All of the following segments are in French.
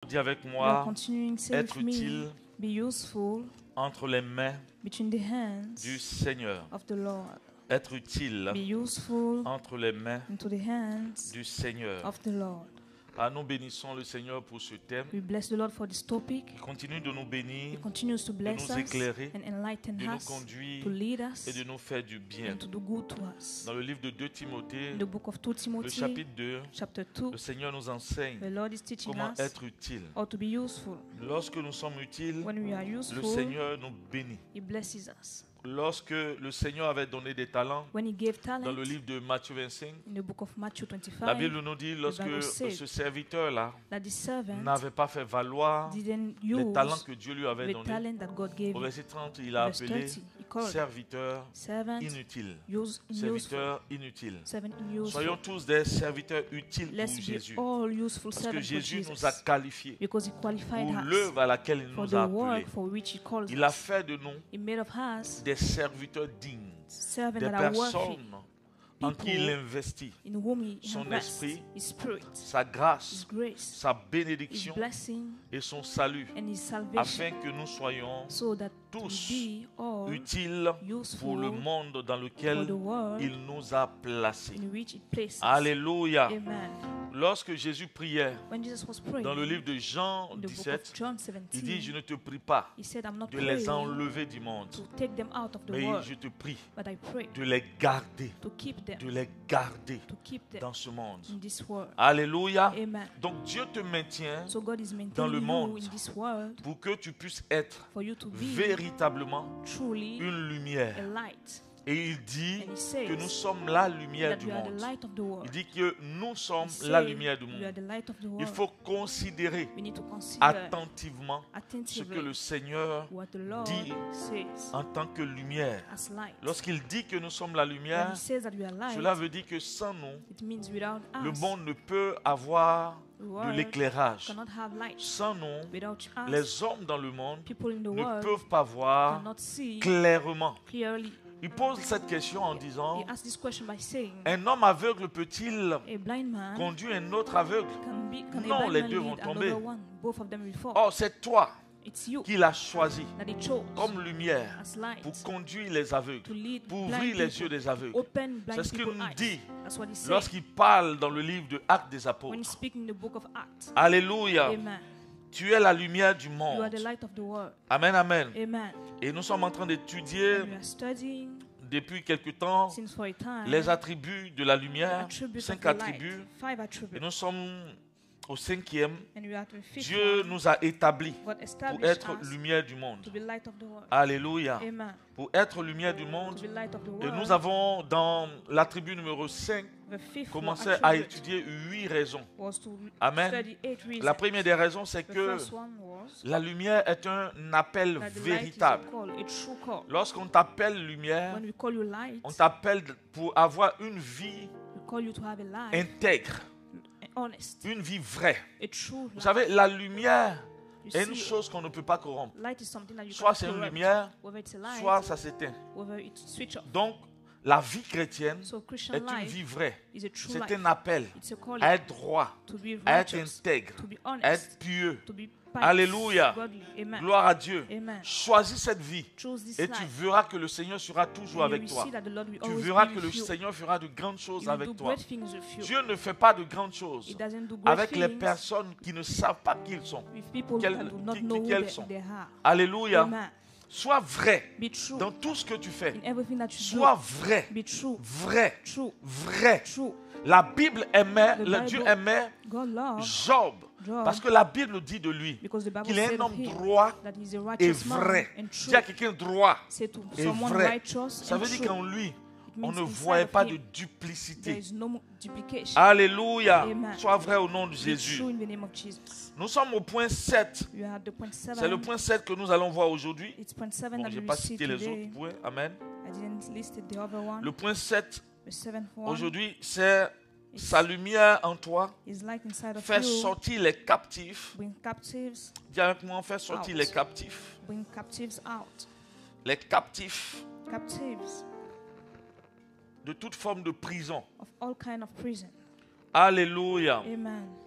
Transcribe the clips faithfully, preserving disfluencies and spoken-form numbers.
dis avec You are moi, continuing to say être with me, utile be useful entre les mains between the hands du Seigneur. of the Lord. Être utile Be useful entre les mains into the hands du Seigneur. of the Lord. Ah, nous bénissons le Seigneur pour ce thème. We bless the Lord for this topic. Il continue de nous bénir, He continues to bless nous us éclairer, and enlighten de nous us, conduire to lead us et de nous faire du bien. and to do good to us. Dans le livre de deux Timothée, In the book of Second le Timothy, chapitre deux, chapter two, le Seigneur nous enseigne the Lord is teaching comment us être utile. how to be useful. Lorsque nous sommes utiles, When we are le useful, Seigneur nous bénit. He blesses us. Lorsque le Seigneur avait donné des talents, When He gave dans talent, le livre de Matthieu vingt-cinq, in the book of Matthew la twenty-five, Bible nous dit lorsque Bible said ce serviteur-là that the servant n'avait pas fait valoir didn't les talents use que Dieu lui avait the donnés, talent that God gave au him. verset trente, il a Verse appelé thirty, He called serviteur servant inutile. use, useful, Serviteur inutile. servant useful. Soyons tous des serviteurs utiles pour Let's be Jésus. all useful Parce que servants for Jésus Jesus, nous a qualifiés because He qualified pour us l'œuvre à laquelle il for nous the a appelés. work for which He called Il a us. fait de nous He made of us des serviteurs dignes, servants des that are worthy, personnes en qui il investit in whom He son invests esprit, His Spirit, sa His grâce, grace, sa His bénédiction blessing, et son salut, and His salvation, afin que nous soyons so that tous we be all utiles pour le useful monde dans for lequel the world il nous a placés. in which it places. Alléluia. Amen. Lorsque Jésus priait When Jesus was praying dans le livre de Jean in the book of dix-sept, John il dit, je seventeen, ne te prie pas He said, I'm not de les praying enlever du monde, to take them out of the mais world, je te prie but I pray de les garder, to keep them, de les garder to keep them dans ce monde. in this world. Alléluia. Amen. Donc Dieu te maintient So God is dans le maintaining monde you in this world pour que tu puisses être for you to be véritablement truly une lumière. a light. Et il dit And He says que nous sommes la lumière that du you are the monde. light of the Il world. dit que nous sommes He la says lumière du you are monde. the light of the Il world. faut considérer We need to consider attentivement ce que attentively le Seigneur what the Lord dit says en tant que lumière. as light. Lorsqu'il dit que nous sommes la When lumière, He says that we are light, cela veut dire que sans nous, it means without le us, monde ne peut avoir the de world l'éclairage. cannot have light. Sans nous, Without us, les hommes dans le monde people in the ne world peuvent pas voir cannot see clairement. clearly. Il pose cette question en disant, He asked this question by saying, un homme aveugle peut-il a blind man conduire un autre aveugle? can be can Non, a blind les man deux lead vont tomber. another one? Both of them will fall. Oh, c'est toi It's you qui l'as choisi that He chose comme lumière as light pour conduire les to aveugles, lead pour blind ouvrir les people, yeux des aveugles. open blind C'est ce qu'il people's nous eyes. dit That's what He said lorsqu'il parle dans le livre de Actes des when He Apôtres. speaks in the book of Acts. Alléluia. Amen. Tu es la lumière du You are monde. the light of the world. Amen, amen. Amen. Et nous sommes en train d'étudier And we are studying depuis quelque temps since for a time les attributs de la the lumière, attributes cinq of the light. attributs. Five Et attributes. nous sommes au cinquième. And we are to the fifth Dieu one. nous a établis God pour established être us lumière du monde. to be light of the world. Alléluia. Amen. Pour être lumière du To monde. be light of the Et world. nous avons dans l'attribut numéro cinq The fifth commencé one à attribute étudier huit raisons. was to Amen. study eight reasons. La première des raisons, c'est The que first one was la lumière est un appel that the light is a véritable. call, a true call. Lorsqu'on t'appelle lumière, When we call you light, on t'appelle pour avoir une vie we call you to have a life, intègre, honest, une vie vraie. a true Vous life. savez, la lumière You est une see, chose qu'on ne peut pas corrompre. light is something that you Soit cannot c'est une corrupt. lumière, Whether it's a light, soit ça s'éteint. whether it's switch off. Donc, la vie chrétienne So Christian est une life vie vraie. is a true C'est life. un appel It's a calling à être droit, to be à être righteous, intègre, to be à honest, être pieux. to be pious, Alléluia. godly. Amen. Gloire à Dieu. Amen. Choisis cette vie Choose this et tu life. verras que le Seigneur sera toujours And you avec will toi. see that the Lord will Tu always verras be que le with you. Seigneur fera de grandes choses He will avec do toi. great things with you. Dieu ne fait pas de grandes choses He doesn't do great avec les things personnes qui ne savent pas qui ils sont. with people Quel- that do not qui- know qui- who quels they, sont. they are. Alléluia. Amen. Sois vrai Be true dans tout ce que tu fais. in everything that you Sois vrai, do. Be true. vrai, True. vrai. True. La Bible aimait, The le Bible- Dieu aimait God loved Job Job parce que la Bible dit de lui because the Bible qu'il est said un of homme him droit that he's a et righteous man vrai. and Dis true. à quelqu'un droit Say to et someone vrai. righteous Ça and veut dire true. qu'en lui, It on means ne inside voyait of pas him, de there duplicité. is no mo- duplication. Alléluia. Amen. Sois vrai au nom de Be Jésus. true in the name of Jesus. Nous sommes au point sept. You are at the point seven. C'est le point sept que nous allons voir aujourd'hui. It's point seven Bon, that je we n'ai pas will see cité les today. autres points. Amen. I didn't list it, the other one. Le point sept The seventh one aujourd'hui, c'est sa lumière en toi. is light inside of Faire you. sortir les captifs. Bring captives, Dis avec moi, faire sortir Out. les captifs. bring captives out. Les captifs Captives de toute forme de prison. of all kind of prison. Alléluia. Amen.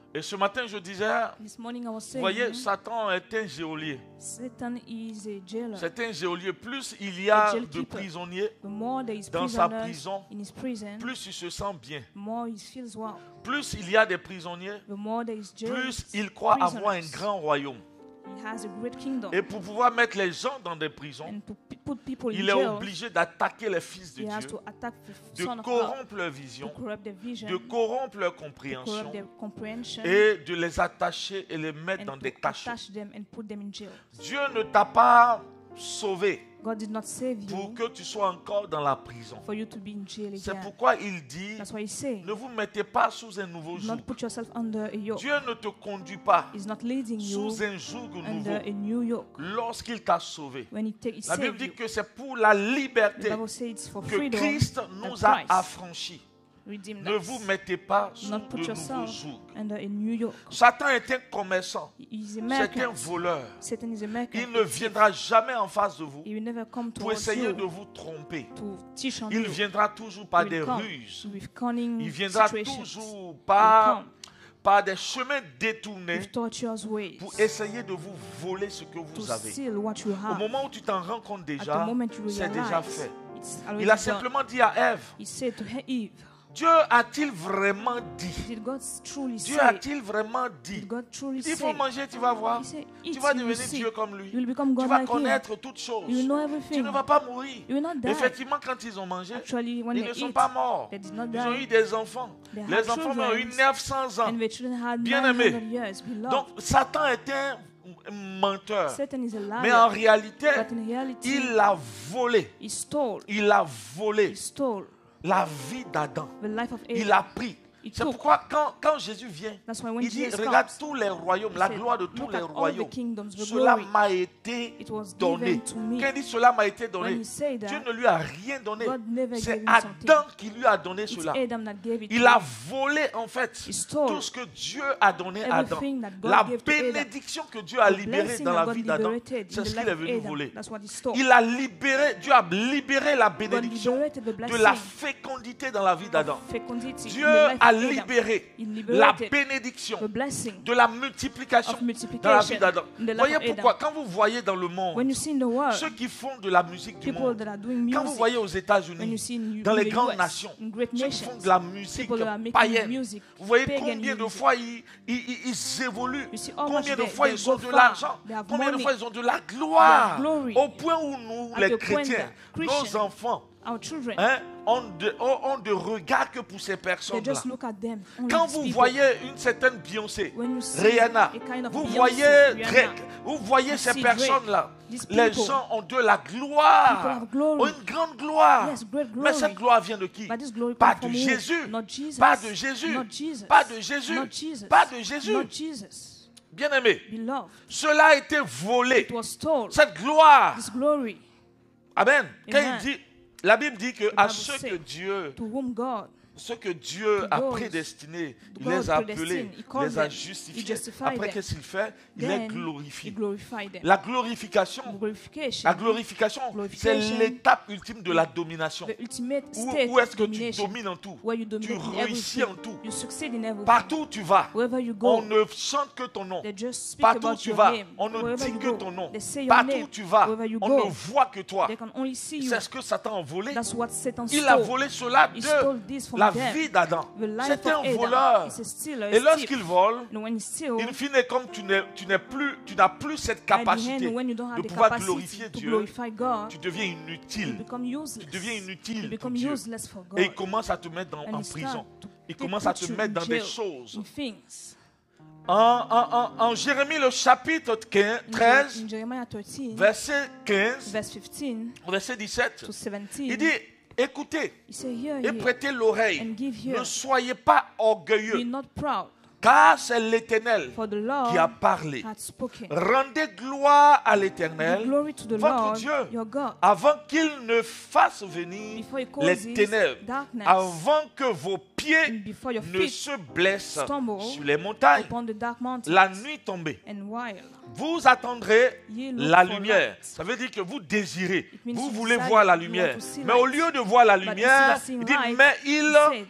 Et ce matin, je disais, This morning I was vous saying, voyez, Satan est un geôlier. Satan is a jailer. C'est un geôlier. Plus il y a A jail de keeper. prisonniers The more there is dans sa prisoners prison, in his prison, plus il se sent bien. the more he feels well. Plus il y a des prisonniers, The more there is jail, plus il croit avoir un prisoners. grand royaume. He has a great kingdom. Et pour pouvoir mettre les gens dans des prisons, And to p- put people in il est jail, obligé d'attaquer les fils de he has Dieu, to attack the de son of God, corrompre leur to vision, corrupt their vision, de corrompre leur to compréhension corrupt their comprehension, et de les attacher et les mettre and dans to des cachots. attach them and put them in jail. Dieu ne t'a pas sauvé God did not save pour you que tu sois encore dans la prison. for you to be in jail C'est again. pourquoi il dit, That's why he says, ne vous mettez pas sous un nouveau do joug. not put yourself under a yoke. Dieu ne te conduit pas He's not leading you sous un joug nouveau under a new yoke. lorsqu'il t'a sauvé. When he, take, he La saved Bible dit you, que c'est pour la the liberté Bible says it's for que freedom Christ that nous a Christ affranchis. redeemed Ne us. vous mettez pas sous Not put de nouveaux yourself jougs. under a new yoke. Satan est un commerçant, He's a c'est un merchant. voleur. Satan is a merchant. Il ne viendra jamais en face de vous He will never come pour towards essayer you de vous tromper. to teach on Il you. viendra toujours par He des will come ruses. with cunning Il viendra situations. toujours He will par, come par des chemins détournés with tortuous ways pour essayer de vous voler ce que to vous avez. steal what you Au have. moment où tu t'en rends compte At the déjà, moment you c'est déjà realize, fait. it's Il already a done. simplement dit à Ève, He said to Eve, Dieu a-t-il vraiment dit? did God truly Dieu say? a-t-il vraiment dit? Did God truly Il faut say? manger, tu vas voir. He said, Tu eat, vas you will devenir see. Dieu comme lui. You will become Tu God vas like him. connaître toutes choses. You will know Tu everything. ne vas pas mourir. You will not die. Effectivement, quand ils ont mangé, Actually, when ils they ne sont eat, pas morts. they did not Ils ont die. eu des enfants. They had Les enfants ont eu children. neuf cents ans. And the children had Bien nine aimé. hundred years. Beloved. Donc, Satan est un menteur. Satan is a liar. Mais en réalité, But in reality, il a volé. he stole. Il a volé He stole la vie d'Adam. the life of Il Adam. a pris. He C'est took. pourquoi quand, quand Jésus vient, That's why when il dit, Jesus regarde comes, tous les royaumes, he la said, gloire de tous look les at all the royaumes. kingdoms, the Cela glory. m'a été It was donné. given to me. Quand il dit cela m'a été When donné, he said Dieu that, ne lui a rien donné. God never C'est gave him something. Adam qui lui a donné It's cela. Adam that gave it Il to a him. volé en fait He stole tout ce que Dieu a donné à Adam. everything that God La gave to Adam. bénédiction que Dieu a The libérée blessing dans that la God vie d'Adam, liberated c'est in ce the qu'il life est of venu Adam. voler. That's what he stole. Il a libéré, Dieu a libéré la God bénédiction liberated the de blessing la fécondité dans la vie d'Adam. of fecundity Dieu in the life a of Adam. libéré He la liberated bénédiction the blessing de la multiplication of multiplication dans la vie d'Adam. in the life Voyez of pourquoi, Adam. quand vous voyez dans le When monde, you see in the world, ceux qui font de la musique du people monde, that are doing quand vous music, voyez aux when you États-Unis, see in, dans in les the grandes U S, nations, in great ceux qui font nations, de la musique people that are making païenne, music, vous voyez pagan combien de music. fois ils, ils, ils- ils évoluent, You see how combien much de they- fois they ils ont go de far. l'argent, They have combien de money. fois ils ont de la gloire, They have glory. au point où nous, At les the point chrétiens, that nos Christians, enfants, our children, hein, ont, de, ont- ont de regard que pour ces they personnes-là. just look at them. Only Quand these vous people. voyez une certaine Beyoncé, When you see Rihanna, a kind of vous Beyoncé, voyez Rihanna, Drake, vous voyez you ces see Drake, personnes-là, these les people, gens ont de la gloire, people have glory. ont une grande gloire. Yes, great Mais glory. cette gloire vient de qui? But this glory Pas comes de from who? Jésus. Not Jesus. Pas de Jésus. Not Jesus. Pas de Jésus. Not Jesus. Pas de Jésus. Not Jesus. Bien-aimé, Beloved, cela a été volé. it was stolen. Cette gloire. This glory Amen. Quand Amen. il dit, la Bible dit que à Bible ceux que say, Dieu, to whom God, ceux que Dieu a those prédestinés, il God les a predestined, appelés, he il called les a them, he justifiés. justified Après, them. qu'est-ce qu'il fait? Il les then he glorifie. glorified them. La glorification, Glorification, la glorification, c'est Glorification. l'étape ultime de la domination. the ultimate Où, state où est-ce of que tu domination, domines en tout? where you Tu dominate in réussis everything. en tout. You succeed in everything. Partout où tu vas, Wherever you on go, ne chante que ton nom. they just speak Partout où about tu your vas, name. on ne Wherever dit you que go, ton nom. they say your Partout name. où tu vas, Wherever you on go, ne voit que toi. they can only see you. C'est ce que Satan a volé. That's what Satan Il a stole. volé cela He stole de this from la them. vie d'Adam. The life C'est un of Adam. voleur. He's a stealer, Et a lorsqu'il thief. vole, And when he steals, in fine, comme tu n'es tu n'es plus, tu n'as plus cette at the capacité end, when you don't have de the pouvoir capacity glorifier to Dieu, glorify God, tu deviens you inutile. become useless. Tu deviens You inutile pour become Dieu. useless for God. Et il commence à te mettre dans- And en he start prison. to Il take- commence à put te you mettre in dans des jail, choses. in things. En, en- en- en Jérémie, le chapitre quinze, In, treize, Je- in Jeremiah thirteen, verset quinze, verse fifteen verset dix-sept, to seventeen, il dit, écoutez he said, Hear et ye, prêtez l'oreille. and give Ne ear. soyez pas Be orgueilleux, not proud, car c'est l'Éternel for the Lord qui a parlé. hath spoken. Rendez gloire à Give l'Éternel glory to the votre Lord, Dieu, your God, avant qu'il ne fasse venir before he les causes ténèbres, darkness, avant que vos and pieds before your ne feet se blessent stumble sur les montagnes. upon the dark mountains. La nuit tombée, And while vous attendrez ye look la for lumière. light, Ça veut dire que vous désirez, means vous you voulez desire, voir la you want lumière. to see Mais au light. lieu de voir la But lumière, instead of seeing il dit, light, mais he il said,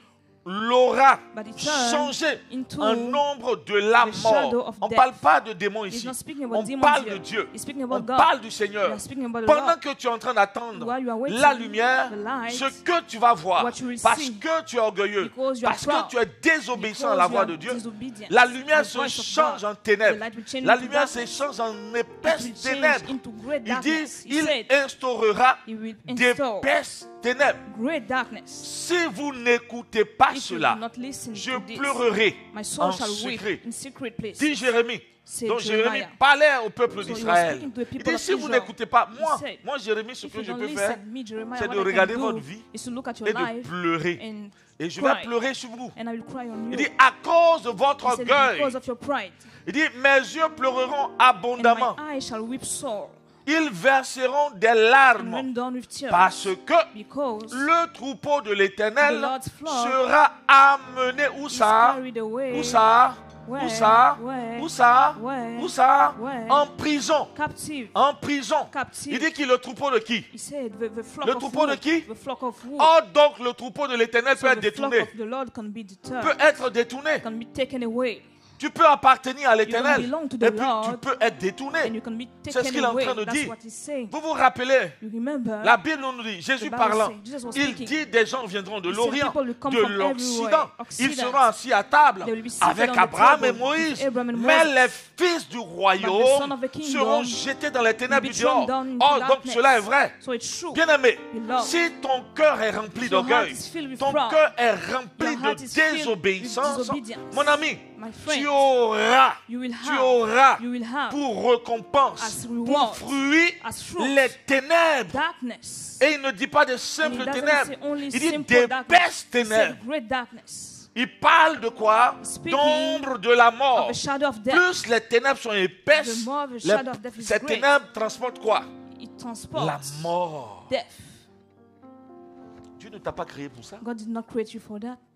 l'aura But it turned changé into un nombre de la the shadow mort. of On ne death. parle pas de démons He's ici. not speaking about On demons parle here. de Dieu. He's speaking On about God. parle du We Seigneur. are speaking about the Pendant Lord. que tu es en train d'attendre While you are waiting, la lumière, the light, ce que tu vas voir, what you will parce see, que tu es orgueilleux, because you are parce proud, que tu es désobéissant à because la you voix are de Dieu, disobedient, la lumière the se voice of change God, en ténèbres. the light will change La into lumière se darkness. change en It will épaisses change ténèbres. into great Il dit, darkness. He il said, instaurera He will install d'épaisses ténèbres. great darkness. Si vous n'écoutez pas If you cela, do not listen je to this, pleurerai my soul en shall weep secret. in secret places. Dit Jérémie. Said Donc Jérémie Jeremiah. parlait au peuple So he was d'Israël. speaking to the Il people dit, of si vous Israel. n'écoutez pas, He moi, said, moi Jérémie, ce If que you je don't peux faire, listen, me, Jeremiah, c'est what de I can regarder do votre vie is to look at your et de life pleurer. and Et je vais cry, pleurer sur vous. and I will cry on Il you. dit, à cause de votre He said, orgueil. because of your pride, Il dit, mes yeux pleureront and abondamment. my eyes shall weep sore, Ils verseront des and larmes run down with tears, parce que because le troupeau de l'Éternel the Lord's flock sera amené où is ça? carried away Où ça? Where? Où ça? Where? Où ça? Where? Où ça? Where? En prison. captive. En prison. Captive. Il dit qu'il est le troupeau de qui? He said, the, the flock Le of troupeau de wolves, qui? the flock of wolves. Oh, donc le troupeau de l'Éternel So peut être the flock détourné. of the Lord can be deterred, Peut être détourné. can be taken away, Tu peux appartenir à l'Éternel belong to et the puis tu Lord, peux être and détourné. you can be C'est ce taken qu'il est en away. train de That's dire. what he's saying. Vous vous rappelez, You remember? la Bible nous dit, Jésus The Bible parlant, says, Jesus was il speaking. dit des gens viendront de He said l'Orient, people will come de from l'Occident. everywhere, Ils Occident. seront assis à table They will be seated avec on the Abraham et table Moïse. with Abraham and Mais Moses. les fils du But the royaume son of the kingdom seront jetés dans les ténèbres will du be thrown dehors. down into Oh, donc darkness. cela est vrai. So it's true. Bien-aimé, Beloved, si ton cœur est rempli if your heart d'orgueil, is filled with ton pride, cœur est rempli your heart de is filled with désobéissance, disobedience, mon ami, my tu friend, auras, you will tu have, auras you will have pour récompense, as pour reward, fruit, as fruit, les ténèbres. darkness. Et il ne dit pas de And he simples doesn't ténèbres, say only il dit simple darkness. d'épaisses He ténèbres. said great darkness. Il parle de quoi? Speaking D'ombre de la mort. Of the shadow of death. Plus les ténèbres sont épaisses, The more the les- shadow of death is ces great. ténèbres transportent quoi? It transports La mort. death. Dieu ne t'a pas créé pour ça. God did not create you for that.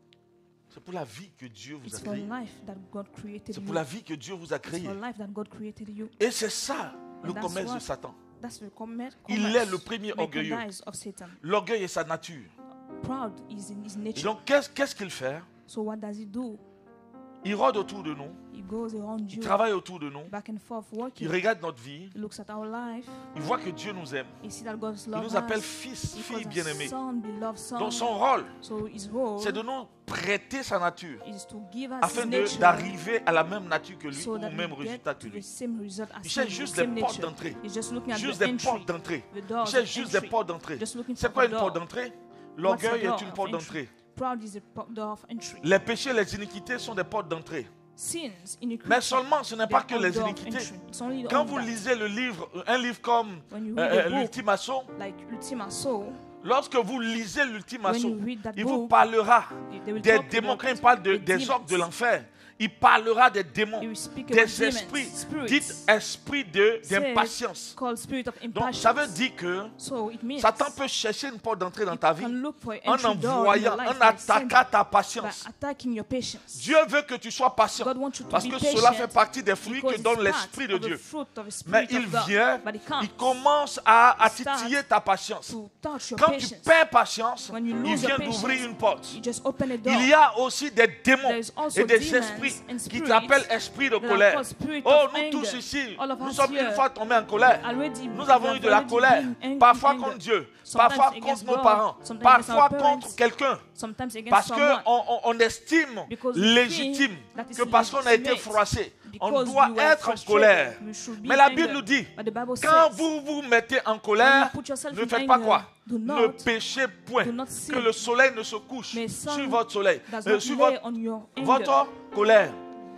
C'est pour la vie que Dieu vous It's a for créé. life that God created C'est you. pour la vie que Dieu vous a It's créé. for life that God created you. Et c'est ça le And that's commerce de what- Satan. That's the commerce. Il est le premier orgueilleux. of Satan. L'orgueil est sa nature. Proud is in his Et nature. donc, qu'est-ce qu'est-ce qu'il fait? So what does he do? Il rôde autour de nous. He goes around Il you, travaille autour de nous. back and forth Il working. regarde notre vie. He looks at our life. Il voit que Dieu nous aime. He sees that God's Il love nous appelle us. fils, He fille calls us bien-aimée. son, beloved son. Donc son rôle, So his role c'est de nous prêter sa nature is to give us afin his de- nature d'arriver à la même nature que lui so ou that au même we get résultat que to the lui. same result as Il him, cherche the juste same les portes nature. d'entrée. He's just looking at Juste the des entry. portes d'entrée. The Il doors cherche of juste des entry. portes d'entrée. Just looking C'est for quoi the une porte door. d'entrée? What's L'orgueil the door est une of porte entry? d'entrée. Proud is a po- door of entry. Les péchés, les iniquités sont des portes d'entrée. Sins, iniquity, Mais seulement, ce n'est they pas are que all les door of iniquités. entry. It's only Quand all vous that. lisez le livre, un livre comme When you euh, read euh, a book, l'Ultima Soul, like Ultima Soul, lorsque vous lisez l'Ultima when Soul, you read that il vous book, parlera they will des talk démons. about Quand il parle de- the des demons. orques de l'enfer, il parlera des démons, He will speak about des demons, esprits. spirits. Dites esprit de- Said, d'impatience. called spirit of Donc, impatience. ça veut dire que So it means Satan peut chercher une porte d'entrée dans ta vie you can look for en entry door in envoyant, your life en by sending- attaquant ta by patience. attacking your patience. Dieu veut que tu sois patient God wants you to parce be que patient cela fait partie des fruits because que it's donne part l'Esprit de of the Dieu. fruit of the Spirit Mais of il God. vient, But it comes il commence à, à Start titiller ta patience. to touch your Quand tu patience. perds patience, When you il lose your vient d'ouvrir patience, une porte. You just open a door. Il y a aussi des démons There is also et des demons esprits and qui spirits t'appellent esprit de that are colère. called spirit Oh, of nous anger. tous ici, All of nous us sommes here une fois tombés en colère. already Nous we avons have eu de la already colère, been angry, parfois anger. contre Dieu, Sometimes parfois against contre nos God, parents, sometimes parfois against our contre parents, quelqu'un. Sometimes against Parce someone. qu'on on, on estime Because we légitime think that is que parce qu'on a été legitimate. froissé, on Because doit we were être en frustrated, colère. we should be Mais la angry. Bible nous dit, But the Bible quand says, vous vous mettez en when colère, you put yourself ne in faites pas anger, quoi? do Ne not, péchez point. do not sin. Que le soleil ne se couche Mais sun sur votre soleil, does euh, not sur lay votre, on your anger. votre colère.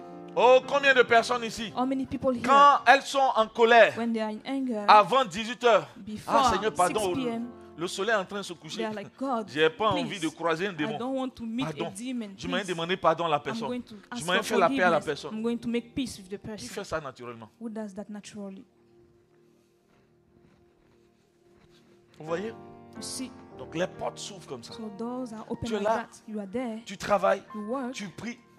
Oh, combien de personnes ici, How many people here, quand elles sont en colère, when they are in anger, avant dix-huit heures, before ah Seigneur, pardon, six p m, le soleil est en train de se they coucher. are like, God, J'ai pas please, envie de croiser un I démon. don't want to meet Pardon. a demon. Je m'en ai Please. demandé pardon à la I'm personne. going to Je ask m'en ai for fait la paix à la forgiveness. personne. I'm going to make peace with the Qui person. fait ça naturellement? Who does that naturally? Vous voyez? You see, Donc les portes s'ouvrent comme ça. so doors are open Tu es like là. that. You are there. Tu travailles, You work. tu pries,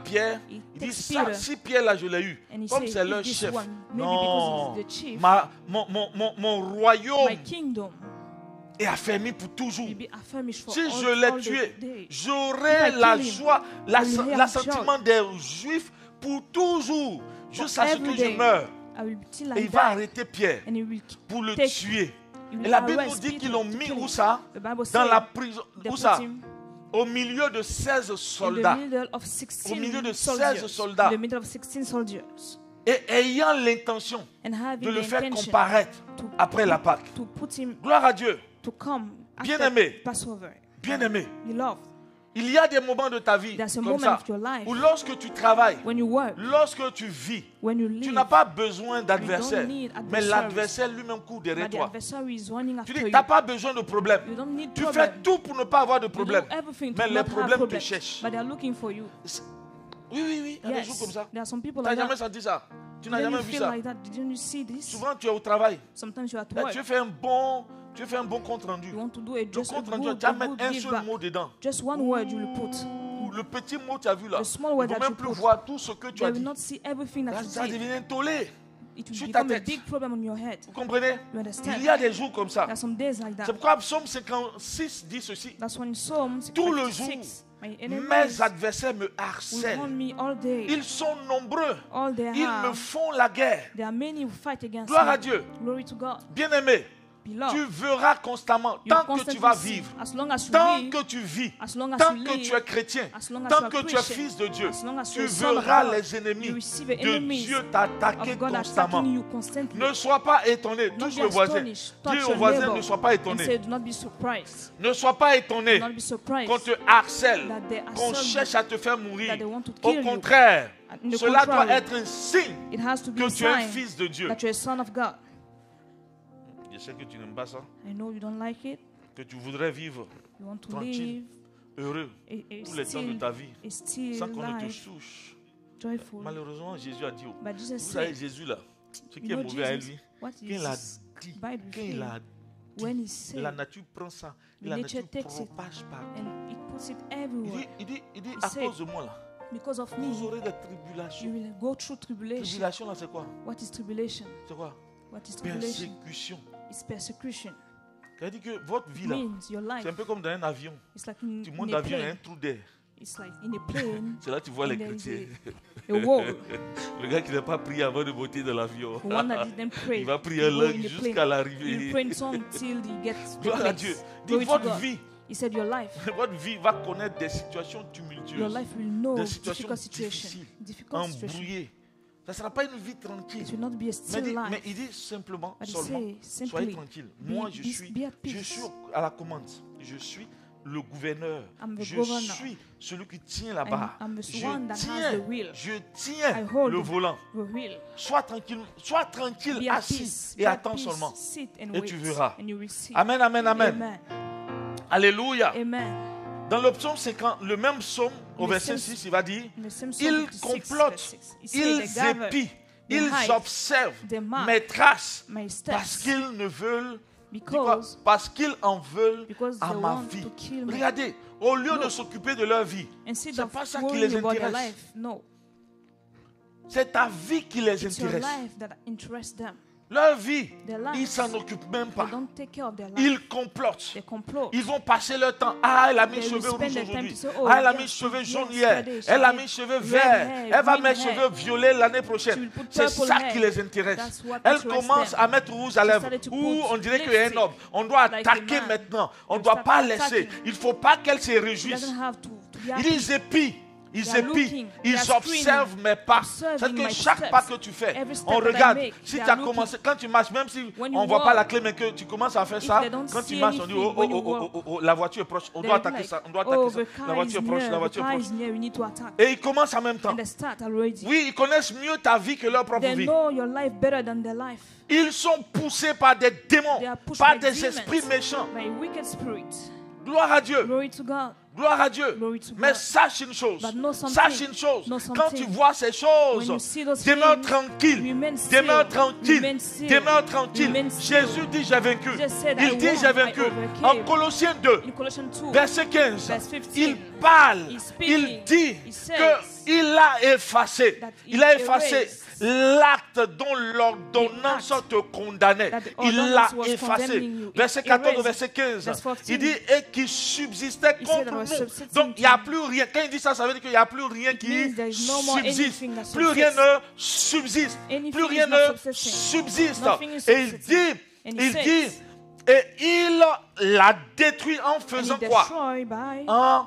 Pierre. He Il dit takes ça, Peter si Pierre là je l'ai eu, and he comme say, c'est if leur this chef. one, maybe Non, because he's the chief, ma, mon, mon, mon, mon royaume my kingdom est affermi pour toujours. You'll be affirmed for Si all, je all l'ai the tué, day. j'aurai If I la kill him, joie, I la- will have l'assentiment joy. des Juifs pour toujours, jusqu'à ce every que je day. meure. I will till Et I il va die. arrêter Pierre And he will pour le take- tuer. he will Et la Bible arrest nous dit Peter qu'ils l'ont to mis kill où him. ça? The Bible Dans says la prison. they Où put ça? him Au milieu de seize in soldats. the middle of sixteen Au milieu de soldiers. seize soldats. In the middle of sixteen soldiers. Et ayant l'intention And having de le the faire intention comparaître to, après la Pâque. to put him Gloire à Dieu. to come Bien after aimé. Passover. Bien-aimé, Beloved, il y a des moments de ta vie there's a comme moment ça of your life où lorsque tu travailles, when you work, lorsque tu vis, when you tu live, n'as pas besoin d'adversaire. need Mais adversaries. l'adversaire lui-même court but derrière the toi. adversary is running Tu after dis, you. tu n'as pas besoin de problème. You don't need Tu problem. fais tout pour ne pas avoir de You do problème. everything to Mais les not have problèmes te problems, cherchent. but they are looking for you. Oui, oui, oui, il y a des Yes, jours comme ça. there are some people Tu n'as like jamais that. senti ça. Tu n'as Didn't jamais you vu feel ça. like that? Didn't you see this? Souvent, tu es au travail. Sometimes you're at Là, work. tu fais un bon, tu fais un bon compte rendu. You want to do a Le just a compte rendu, good, tu vas a mettre good un give seul back. mot dedans. Just one word you will put. Ouh, le petit mot tu as vu là. The small Ils word ne vont that même you plus put. voir tout ce que tu They as will dit. not see everything Là, that you ça did. devient un tollé. It will sur ta become a tête. big problem on your head. Vous comprenez? You understand? Il y a des jours comme ça. There are some days like C'est that. pourquoi Psaume cinquante-six dit ceci. That's when in Psalm Tout le sixty-six, my Mes enemies adversaires me will harcèlent. hunt me all day. Ils sont nombreux. All they Ils me have, font la guerre. there are many who fight against Gloire me. à Dieu. Glory to God. Bien-aimé, Beloved, tu verras constamment, you tant que tu constantly vas see, vivre, as long as you tant live, que tu vis, as long as tant you que live, tu es chrétien, as long as tant you are que tu es Christian, fils de Dieu, as long as tu you're a son of verras God, les ennemis you receive the de enemies Dieu t'attaquer of God constamment. attacking you constantly. Ne sois pas étonné, Not touche be le voisin. astonished. Touch Dis au your voisin, neighbor ne sois pas and étonné. say, do not be surprised. Ne sois pas étonné Do not be surprised qu'on te harcèle, that they qu'on assault cherche you, à te faire mourir. that they want to Au kill you. contraire, In the cela doit contrary, être un signe It has to be que a tu es un sign fils de Dieu. that you're a son of God. Je sais que tu n'aimes pas ça, I know you don't like it. que tu voudrais vivre You want to tranquille, live heureux, a, a tous les temps de still, ta vie, a still sans qu'on ne te life, touche. joyful. Malheureusement, Jésus a dit, oh, But Jesus vous savez, said, Jésus là, ce qui you est know mauvais à Jesus, lui, what quand il a is dit, bad with quand il him, a when he dit, said, la nature prend ça, et the la nature nature takes it propage par. and it puts it Il everywhere. dit, il dit, il dit He à said, cause de moi là, Because of vous me, aurez des you tribulations. will go through tribulation. Tribulation là, c'est quoi? What is tribulation? C'est quoi? What is tribulation? Persécution. It's persecution. C'est-à-dire que votre vie It là, means your life. c'est un peu comme dans un avion. It's like in, Tu montes in a d'avion, il y a un plane. trou d'air. It's like in a plane. C'est là que tu vois and les there is chrétiens. a, a wall. Le gars qui n'a pas prié avant de monter dans l'avion. The one that didn't pray. Il va prier you go là in the jusqu'à plane. l'arrivée. You pray in song till he gets the Gloire à Dieu. place. Dis Glory to votre God. vie. He said your life. Votre vie va connaître des situations Your tumultueuses, life will know des situations difficult situation. difficiles, Difficult situation. embrouillées. Ça ne sera pas une vie tranquille. It will not be a Mais, still dit- life. mais il dit simplement, But he seulement, say, soyez simply, tranquille. be- Moi, je be- suis, be at je peace. suis à la commande. Je suis le gouverneur. I'm the Je governor. suis celui qui tient la barre. I'm the Je one that has tiens, the wheel. je tiens I hold le it. volant. The will. Sois tranquille, sois tranquille, Be at assis peace. et Be at attends peace. seulement. Sit and Et wait. tu verras. And you will see. Amen, amen, amen. Amen. Alléluia. Amen. Dans le psaume cinquante, le même psaume, au Le verset same- six, il va dire, In the same ils Psalm fifty-six, complotent, verse six, he said, ils they gather, épient, they ils hide, observent they mark mes traces my parce steps, qu'ils ne veulent dis quoi? because Parce qu'ils en veulent because à they ma want vie. to kill me. Regardez, au lieu de Look. s'occuper de leur vie, Instead c'est of pas ça qui worrying les about their intéresse. life, no, C'est ta vie qui les it's your intéresse. life that interests them. Leur vie, Their ils lives, s'en occupent même they pas. don't take care of their life. Ils complotent. They complot. Ils vont passer leur temps. Ah, elle a mis They cheveux will rouges spend their time aujourd'hui. to say, oh, Ah, elle a mis yes, cheveux yes, jaunes hier. yesterday she Elle a did mis cheveux red verts. hair, Elle va green mettre hair. cheveux violets l'année She prochaine. will put C'est purple ça hair. qui les intéresse. That's what Elle interests commence them. à mettre rouge à She lèvres. started to Ouh, put on dirait qu'il y a un lipstick, homme. On doit like a attaquer man. maintenant. On ne And doit start pas laisser. attacking. Il ne faut pas qu'elle se She réjouisse. doesn't have to, to be Ils happy. disent épient. Ils They are épient, looking, ils they are observent screaming, mes pas. observing C'est que my chaque steps. pas que tu fais, Every step on that I regarde. make, Si they tu as are looking. commencé, quand tu marches, même si When on ne you voit pas walk, la clé, mais que tu commences à faire if ça, they don't quand tu see marches, on dit oh, anything, oh, when you oh, oh, walk, oh, oh, la voiture est proche, on They doit will be attaquer like, ça, on doit oh, attaquer the ça. La car voiture is est proche, near, la the voiture est car proche. is near, we need to attack. Et ils commencent en même temps. And they start already. Oui, ils connaissent mieux ta vie que leur propre They vie. know your life better than their life. Ils sont poussés par des démons, They are pushed par by des demons, esprits méchants. by wicked spirits. Gloire à Dieu. Glory to God. Gloire à Dieu. Glory to Mais God. sache une chose. But know something. Sache une chose. Know Quand tu something. vois ces When you choses, see those demeure things, tranquille. remain still. Demeure tranquille. Remain still. Demeure tranquille. Remain still. Jésus dit j'ai vaincu. Jesus said, Il I dit won, j'ai I vaincu. overcame. En Colossiens deux, In Colossians two, verset quinze, verse fifteen, il parle, he's speaking, il dit he says, que il a effacé, That he il a effacé erased l'acte dont l'ordonnance the act te condamnait. that the Il l'a ordinance was effacé. condemning you. Verset It quatorze, erased. verset quinze. Verse fourteen. Il dit, et qui subsistait He contre said that was nous. subsisting Donc, il n'y a to plus rien. Quand il dit ça, ça veut dire qu'il n'y a plus rien qui means there is no more subsiste. anything that Plus rien subsists. ne subsiste. Anything Plus is rien not ne subsisting. subsiste. Nothing is Et il subsisting. dit, And he il says, dit, et il l'a détruit en And he faisant quoi? destroyed by, En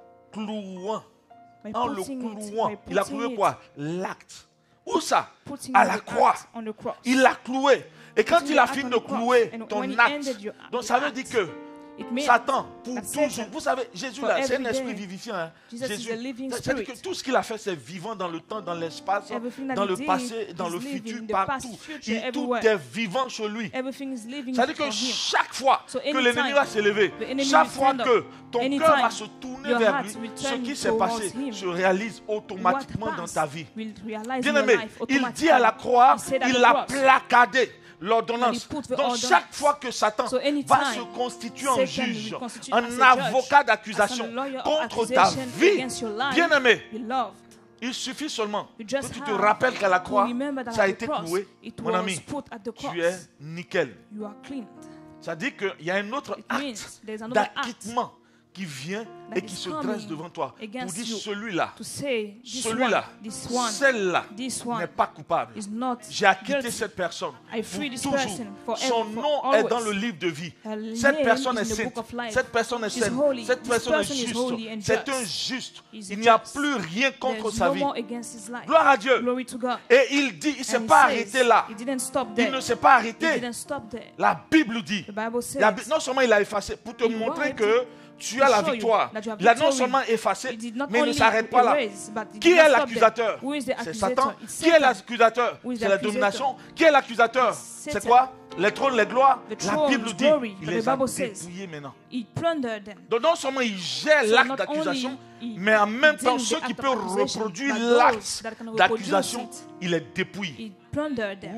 clouant. by En le putting it, clouant. by Il a putting cloué it, quoi? L'acte. Où ça? putting À la the croix. act on the cross. Il l'a cloué. Et quand Putting il a the act fini on de the cross. clouer And ton when he acte, ended your- donc the ça veut act, dire que It means Satan, pour that toujours, Satan, vous savez, Jésus for là, c'est un every esprit day, vivifiant. Hein. Jesus is a living C'est-à-dire que spirit. tout ce qu'il a fait, c'est vivant dans le temps, dans l'espace, Everything that dans he le did passé, dans is le living, futur, the past, partout. future, Il, tout everywhere. est vivant chez lui. Everything is living C'est-à-dire for que him. chaque fois So que anytime l'ennemi va s'élever, the enemy chaque will fois stand up, que ton anytime cœur va se tourner your vers heart lui, will ce turn qui s'est towards passé him. se réalise What automatiquement dans passed ta vie. will realize Bien in your aimé, life il dit automatically. à la croix, He said at il the a cross, placardé l'ordonnance. And he put the Donc ordinance. chaque fois que Satan So anytime va se constituer en Satan juge, will constitute un as a judge, avocat d'accusation as a lawyer of contre ta accusation vie, against your life, bien aimé, beloved, il suffit seulement you que just tu te have rappelles qu'à la to croix, remember that ça a at the été cross, cloué. it Mon was ami, put at the cross. tu es nickel. You are cleaned. Ça dit qu'il y a un autre It acte means there's another act d'acquittement qui vient that et qui is se coming dresse devant toi pour against dire you. celui-là, to say this celui-là, one, this one, celle-là this n'est one pas coupable. is not J'ai acquitté guilty. cette personne I free this pour toujours. person forever, Son for nom est always. dans le livre de vie. Her Cette name personne is est in the sainte. book of life. Cette personne est She's sainte. holy. Cette This personne est person is juste. holy and C'est just. un juste. He's Il n'y a just. plus rien contre There's sa no vie. more against his life. Gloire à Dieu. Glory to God. Et il dit, il ne s'est And he pas says, arrêté là. He didn't stop Il there. ne s'est pas He arrêté. didn't stop there. La Bible dit, The Bible says, la Bi- non seulement il a effacé pour te He montrer wiped que tu as to la show you victoire. that you have Il a non victory. seulement effacé, He did not mais il ne only s'arrête pas là. erase, but he Qui did est not stop l'accusateur? there. Who is the C'est accusator? Satan. It's Qui est Satan. l'accusateur? Who is C'est the la accusator? domination. Qui est l'accusateur? C'est Satan. quoi? Les trônes, les gloires. The La thrones, Bible dit, glory, il but les the a Bible says, dépouillés maintenant. He plundered them. Donc non seulement il gère So l'acte not d'accusation, only he mais en même temps deals ceux the qui act of peuvent accusation, reproduire but those l'acte that can reproduce d'accusation, it, il les dépouille. He plundered them.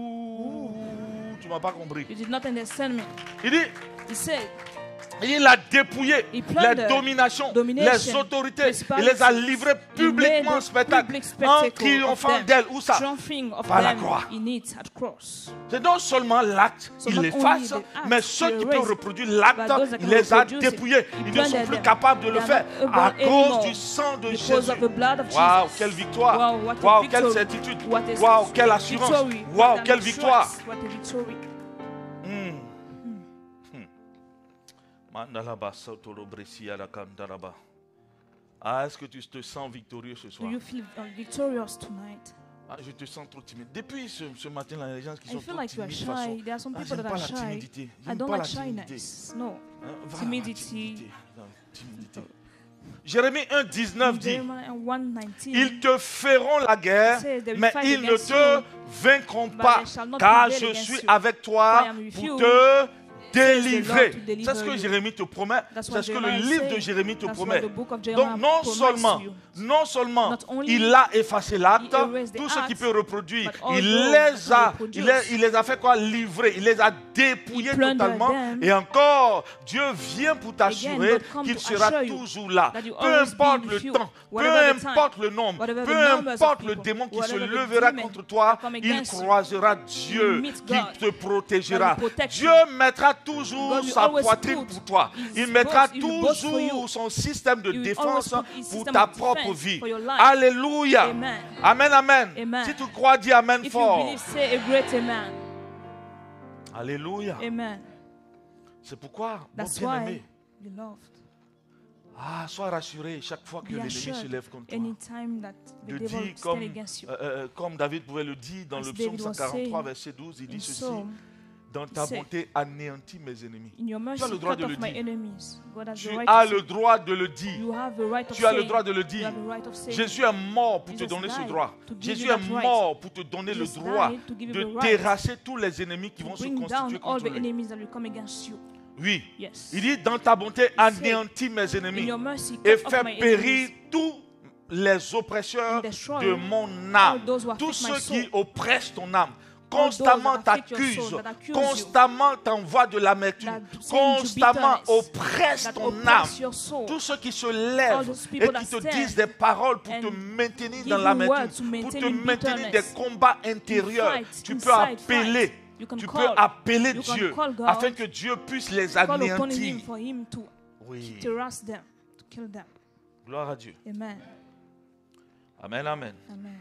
Ouh, tu m'as pas compris. You did not understand me. Il dit, He said, il a dépouillé He les plundered dominations, domination, les autorités. Il les a principalities. livrées He publiquement en made spectacle, public en spectacle of triomphant them, d'elles. Où ça? triumphing of Par la them croix. in it at cross. C'est non seulement l'acte, So il not l'efface, only the act, mais ceux he qui peuvent erased, reproduire but l'acte, those that il can les a reproduce it, dépouillés. he Ils ne sont plundered plus them. capables de They le are faire not à able cause anymore du sang de because Jésus. of the blood of Waouh, Jesus. quelle victoire! Wow, what a Waouh, quelle victory. certitude! What a Waouh, quelle assurance! victory. Waouh, What an quelle assurance. victoire! What a victory. Hmm. Hmm. Mandalaba, Sautoro-Bressia, la Candaraba. Ah, est-ce que tu te sens victorieux ce Do soir? you feel uh, victorious tonight? Ah, je te sens trop timide. Depuis ce, ce matin, là, les gens qui I sont feel trop like you are timides de toute façon. shy. There are some Ah, people j'aime that pas are la shy. timidité. I J'aime don't pas like la timidité. shyness. No. Hein, va, Timidity. timidité. Non, timidité. Jérémie un dix-neuf dit, Jeremiah one nineteen. ils te feront la guerre, Says they will mais fight ils ne against te you, vaincront but pas, they shall not car prevail je against suis you. avec toi I am with pour you, te says the délivrer. Lord to deliver C'est ce que you. Jérémie te promet, That's c'est what ce que le Jeremiah livre said. de Jérémie te That's promet. what the book of Jeremiah Donc non promises seulement, you. non seulement Not only il a effacé l'acte, he erased the tout ce qui act, peut reproduire, but all il those les that a, can reproduce. il les, il les a fait quoi? Livrer, il les a dépouillés He plundered totalement. them. Et encore, Dieu vient pour t'assurer God come qu'il to sera assure you toujours là. that you Peu always be importe with le you, temps, peu whatever the time, importe le nombre, whatever the peu numbers of importe le people, démon qui se whatever the levera demon contre toi, that come il against you, croisera Dieu you meet qui God te protégera. that will protect Dieu you. mettra toujours God will sa always poitrine put pour toi. his Il mettra boast- he will boast for you. toujours son système de He will défense always put his pour system ta of propre defense vie. for your life. Alléluia. Amen. Amen, amen. Amen. Si tu crois, dis Amen If you fort. believe, say a great amen. Alléluia. Amen. C'est pourquoi, mon That's bien-aimé, why, beloved, ah, sois rassuré chaque fois que be l'ennemi se assured lève contre toi. anytime that the De devil dire stand comme, against you. euh, euh, comme David pouvait le dire dans As le David psaume was cent quarante-trois, saying verset douze, il dit In ceci: Psalm, dans ta said, bonté, anéantis mes ennemis. in your Tu mercy, as le droit cut de le off my dire. enemies. God has Tu the right as to le say. droit de le dire. You have the right of Tu as le saying. droit de le You dire. have the right of saying. Jésus est mort pour te Jesus donner ce died droit. to give Jésus you est that right. mort pour te donner le Jesus droit died to give you de the right terrasser tous les ennemis qui to vont se bring down constituer all contre the lui. enemies that will come against you. Oui. Yes. Il dit, dans ta bonté, anéantis mes In ennemis your mercy, et cut off fais my périr enemies. tous les oppresseurs And destroy de mon all âme. those who Tous afflict my ceux qui soul. oppressent ton âme. constamment that afflict your t'accuse, soul, that accuse you, constamment t'envoie de l'amertume, that send you constamment bitterness, oppresse that ton oppress âme. your soul. Tous ceux qui se All lèvent those et people qui that te stand disent des paroles pour te and maintenir give dans you l'amertume, words to pour maintain te in maintenir des bitterness, combats you intérieurs, fight, tu peux inside appeler, fight. You can tu peux call, appeler you can Dieu call God, afin que Dieu puisse les call upon him anéantir. for him to, Oui. to harass them, to kill them. Gloire à Dieu. Amen. Amen, amen. Amen.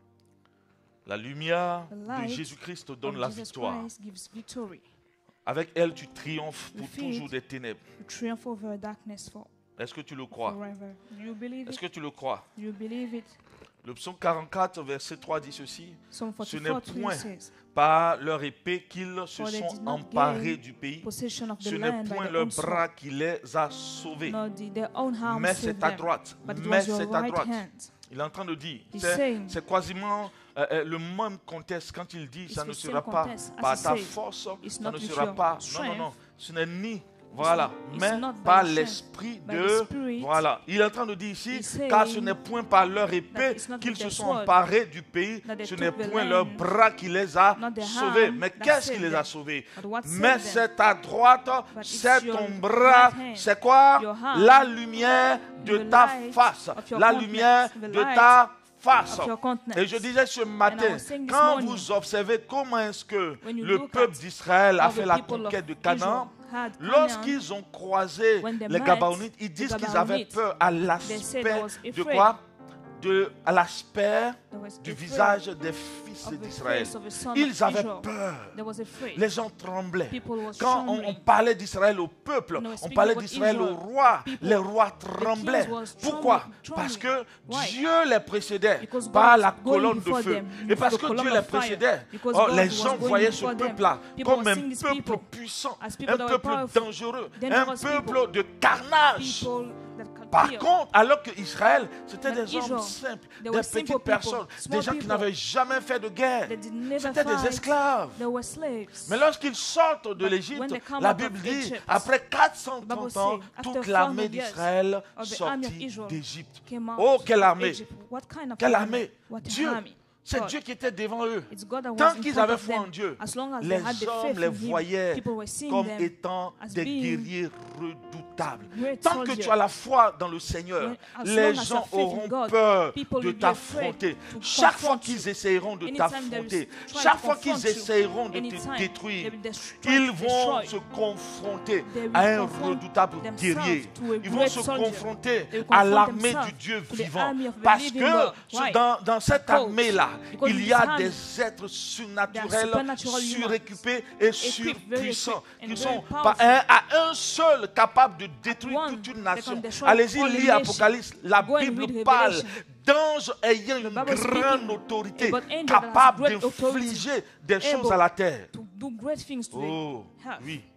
La lumière The de light Jésus-Christ te donne of la Jesus victoire. Christ gives victory. Avec elle, tu triomphes pour Defeat. toujours des ténèbres. You triumph over darkness for Est-ce que tu le crois? forever. Do you believe Est-ce it? que tu le crois? Do you believe it? Le psaume quarante-quatre, verset trois dit ceci. Psalm Ce n'est forty-four point says, par leur épée qu'ils se For they sont did not emparés gain du pays. possession of the Ce n'est land by point their leur own sword, bras qui les a sauvés. nor did their own arm Mais save c'est à them, droite. but it Mais was your c'est à right droite. hand. Il est en train de dire, He's c'est saying, c'est quasiment euh, euh, le même contexte quand il dit, It's ça the ne same sera pas contexte as par he ta said, force, it's ça not ne with sera your pas, non, non, strength, non, ce n'est ni, voilà, it's mais not by par your strength, l'esprit by the de, Spirit. voilà. Il est en train de dire ici, He's saying car ce n'est point par leur that épée it's not qu'ils with se their sont sword, emparés du pays, that they ce n'est took the point leur land, bras qui les a not their sauvés. arm Mais that qu'est-ce qui saved les a them. sauvés? But what saved Mais them? c'est à droite, But it's c'est your ton bras, right hand, c'est quoi? your hand, La lumière de the ta light face, of your la countenance, lumière the de light ta face. of your countenance. Et je disais ce And I matin, was saying this quand morning, vous observez comment est-ce que when you le look peuple at d'Israël a how fait the la people of conquête de Canaan, Israel had Canaan, lorsqu'ils ont croisé when they les met Gabaonites, ils the disent qu'ils avaient Gabaonites, peur à they said l'aspect they was de afraid. quoi? De, à l'aspect They was du afraid visage des fils of the d'Israël. face of the son of Ils avaient Israel. peur. They was afraid. Les gens tremblaient. People was Quand on, on trembling. parlait d'Israël au peuple, When they were on speaking parlait about d'Israël au Israel, roi, people- les rois the tremblaient. kings was Pourquoi? trembling, Parce que Why? Dieu les précédait Because God par was la going colonne de before feu. them, Et parce the que column Dieu les of fire. précédait, Because oh, God les was gens going voyaient ce before them. peuple-là People comme were un seeing these peuple people puissant, as people un that were peuple powerful, dangereux, un dangerous peuple people, de carnage. People that can Par kill. contre, alors que Israël, c'était But des hommes Israel, simples, they des were petites simple people, personnes, small des gens qui people. n'avaient jamais fait de guerre. They did never C'était des fight. esclaves. They were slaves. Mais lorsqu'ils sortent de But l'Égypte, when they come la out of Bible dit, Egypt, après quatre cent the Bible trente say, ans, after toute four l'armée hundred years d'Israël of the army of sortit Israel d'Égypte. came out Oh, quelle of armée! Egypt. What kind of Quelle army? armée! What Dieu! army? C'est God. Dieu qui était devant eux. It's God that was Tant in qu'ils front avaient of foi them. en Dieu, As long as les they had the hommes faith les in him, voyaient people were seeing comme them étant as des being guerriers redoutables. great Tant que soldiers. tu as la foi dans le Seigneur, When- as les long as gens you have faith in auront God, peur people de will be afraid t'affronter. to Chaque fois confront qu'ils you. essayeront de Anytime they t'affronter, will try chaque to fois qu'ils confront you, essayeront de te anytime détruire, they will dest- try ils to vont destroy. se confronter They will à un confront redoutable themselves guerrier. to a Ils vont great se soldier. confronter They will à confront l'armée themselves du Dieu to the vivant. army of the Parce living que God. ce- Why? dans, dans cette Because- armée-là, because il in y a this army, des êtres surnaturels, supernatural humans, suréquipés et equipped, very surpuissants, equipped, and qui very sont powerful. par un, à un seul capables de détruire one, toute une they nation. can destroy Allez-y, all lis nations. Apocalypse. La Go and Bible read parle Revelation. d'anges ayant une Bible grande speaking autorité, about angels that has capables great authority, d'infliger des choses able à la terre. to do great things to Oh, the earth. oui.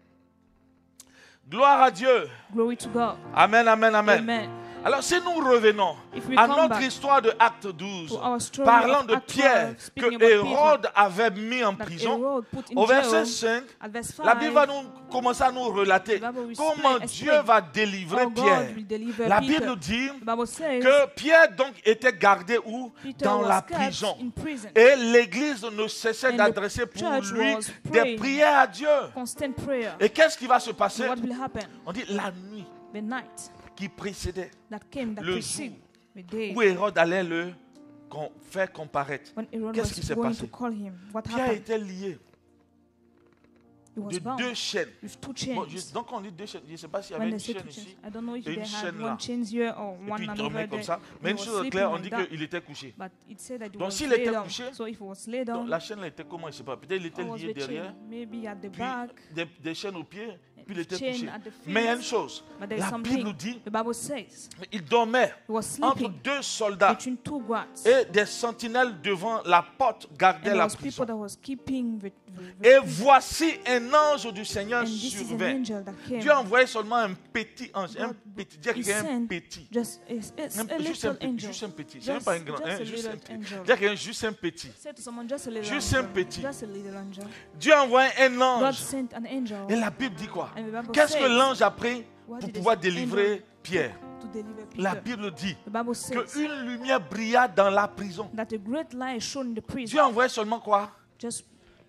Gloire à Dieu. Glory to God. Amen, amen, amen. Amen. Alors si nous revenons If we à come notre back histoire de Acte douze, to our story parlant of de Acts Pierre twelve, speaking que about Hérode avait mis en that prison, Herod put in au verset jail, cinq, at verse la Bible va five, nous commencer à nous relater the Bible will comment explain- Dieu explain va délivrer how God Pierre. will deliver La Peter. Bible dit The Bible says que Pierre donc était gardé où? Peter Dans was la kept prison. in prison. Et l'Église ne cessait And the d'adresser pour church lui was des praying. prières à Dieu. Constant prayer. Et qu'est-ce qui va se passer? So what will happen? On dit la nuit The night qui précédait, that came, that Le preceded the day où Hérode allait le com- faire comparaître. when Herod Qu'est-ce qui was s'est going passé? to call him. What Pierre happened? était lié He was de bound deux chaînes. with two Bon, chains. je- donc on dit deux chaînes. Je ne sais pas s'il y avait When une they say chaîne two chains, ici. I don't know if et they une had chaîne là. one chain here or Et one puis il another dormait comme there. ça. Mais He une was chose est sleeping claire, on like dit that. qu'il était couché. But it said that he Donc, was s'il lay était down. couché, So if he was lay Donc down, la chaîne là était comment? Je ne sais pas. Peut-être il était how was lié the chain? derrière. Maybe at the Puis back. des, des chaînes aux pieds. Puis il était chain couché. at the feet. Mais il y a une chose. But there is La something Bible nous dit the Bible says. il dormait He was entre sleeping deux soldats. between two guards. Et des sentinelles devant la porte And gardaient there la was people prison. that was keeping the, the, the Et prison. voici un ange du Seigneur And this is an survint. angel that came. Dieu a envoyé seulement un petit ange. Un God- petit. Dire He qu'il y a un sent petit. Just it's, it's Un- a juste, un little petit angel. juste un petit. C'est même Just- pas un grand. just un- a juste little un petit. angel. Dire qu'il y a juste un petit. Say to someone, just a little Juste un angel. petit. Just a little angel. Dieu a envoyé un God ange. sent an angel Et la Bible dit quoi? And the Bible Qu'est-ce que says, l'ange a pris what pour did pouvoir the délivrer angel Pierre? to deliver Peter. La Bible dit The Bible says qu'une lumière brilla dans la prison. that a great light shone in the prison. Dieu a envoyé seulement quoi? Just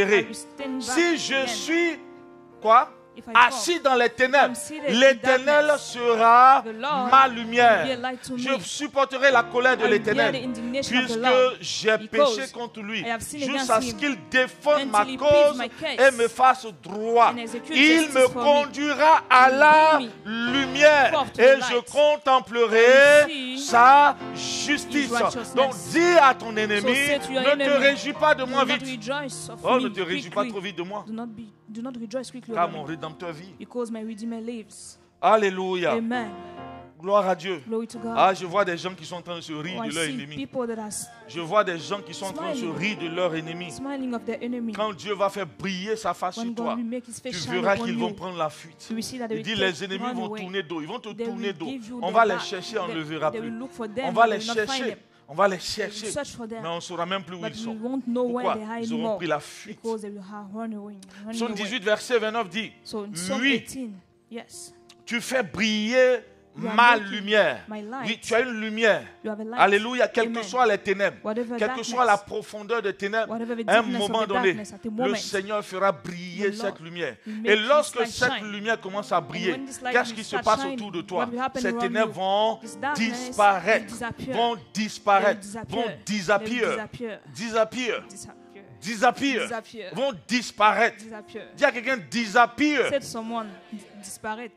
persévérer. will stand back Si je again. suis quoi? if I fall, assis dans les ténèbres, I'm seated in l'Éternel darkness. sera The Lord ma will be a lumière. light to Je me. supporterai la colère de I will bear l'Éternel, the indignation of the puisque Lord, j'ai because péché contre lui, I have sinned jusqu'à against ce him, qu'il défende ma until he cause pleads my case et me fasse droit. and execute Il justice me for me. conduira à He will la bring me lumière forth to et the je light. contemplerai I will see sa justice. his righteousness. Donc dis à ton ennemi, So say to your ne te enemy, réjouis pas de Do moi not vite. rejoice of Oh, me ne te réjouis pas quickly. trop vite de moi, Do not be, do not rejoice quickly car over mon me, Rédempteur vit. because my Redeemer lives. Alléluia. Amen. Gloire à Dieu. Glory to God. Ah, je vois des gens qui sont en train de se rire Oh, I de leur see ennemi. people that are s- Je vois des gens qui sont en train de se Smiling. rire de leur ennemi. smiling of their enemy. Quand Dieu va faire briller sa face When sur God toi, will make his tu face shine verras upon qu'ils vont you, prendre la fuite. you will see that they Il will dit, take, les ennemis run vont away. tourner dos, ils vont te They tourner will dos. give you On their va les back. chercher, on ne They- le verra they plus. will look for them, On va but les they will not find chercher, them. on va les They will chercher, search for them, mais on ne saura même plus où but ils we sont. won't know Pourquoi? where they are Ils auront anymore, pris la fuite. because they will have run away. running Psaume away. dix-huit, verset vingt-neuf dit, So in Psalm oui, eighteen, yes, tu fais briller You are ma making lumière. my light. Oui, tu as une lumière. you have a light. Alléluia, quelles que Amen. soient les ténèbres, Whatever quelle que darkness, soit la profondeur des ténèbres, whatever the à un deepness of moment the donné, darkness, at a le moment, Seigneur fera briller the Lord cette lumière. will Et make lorsque His light cette shine. lumière commence à briller, when this light qu'est-ce will qui se start passe shining, autour de toi? what will happen Ces around ténèbres you? vont This darkness disparaître, will disappear. vont They disparaître, will disappear. vont They will disappear, disappear. disappear, Disappear. disappear, Disappear. vont disparaître. Disappear. Dis à quelqu'un, disappear. Said someone disparaître.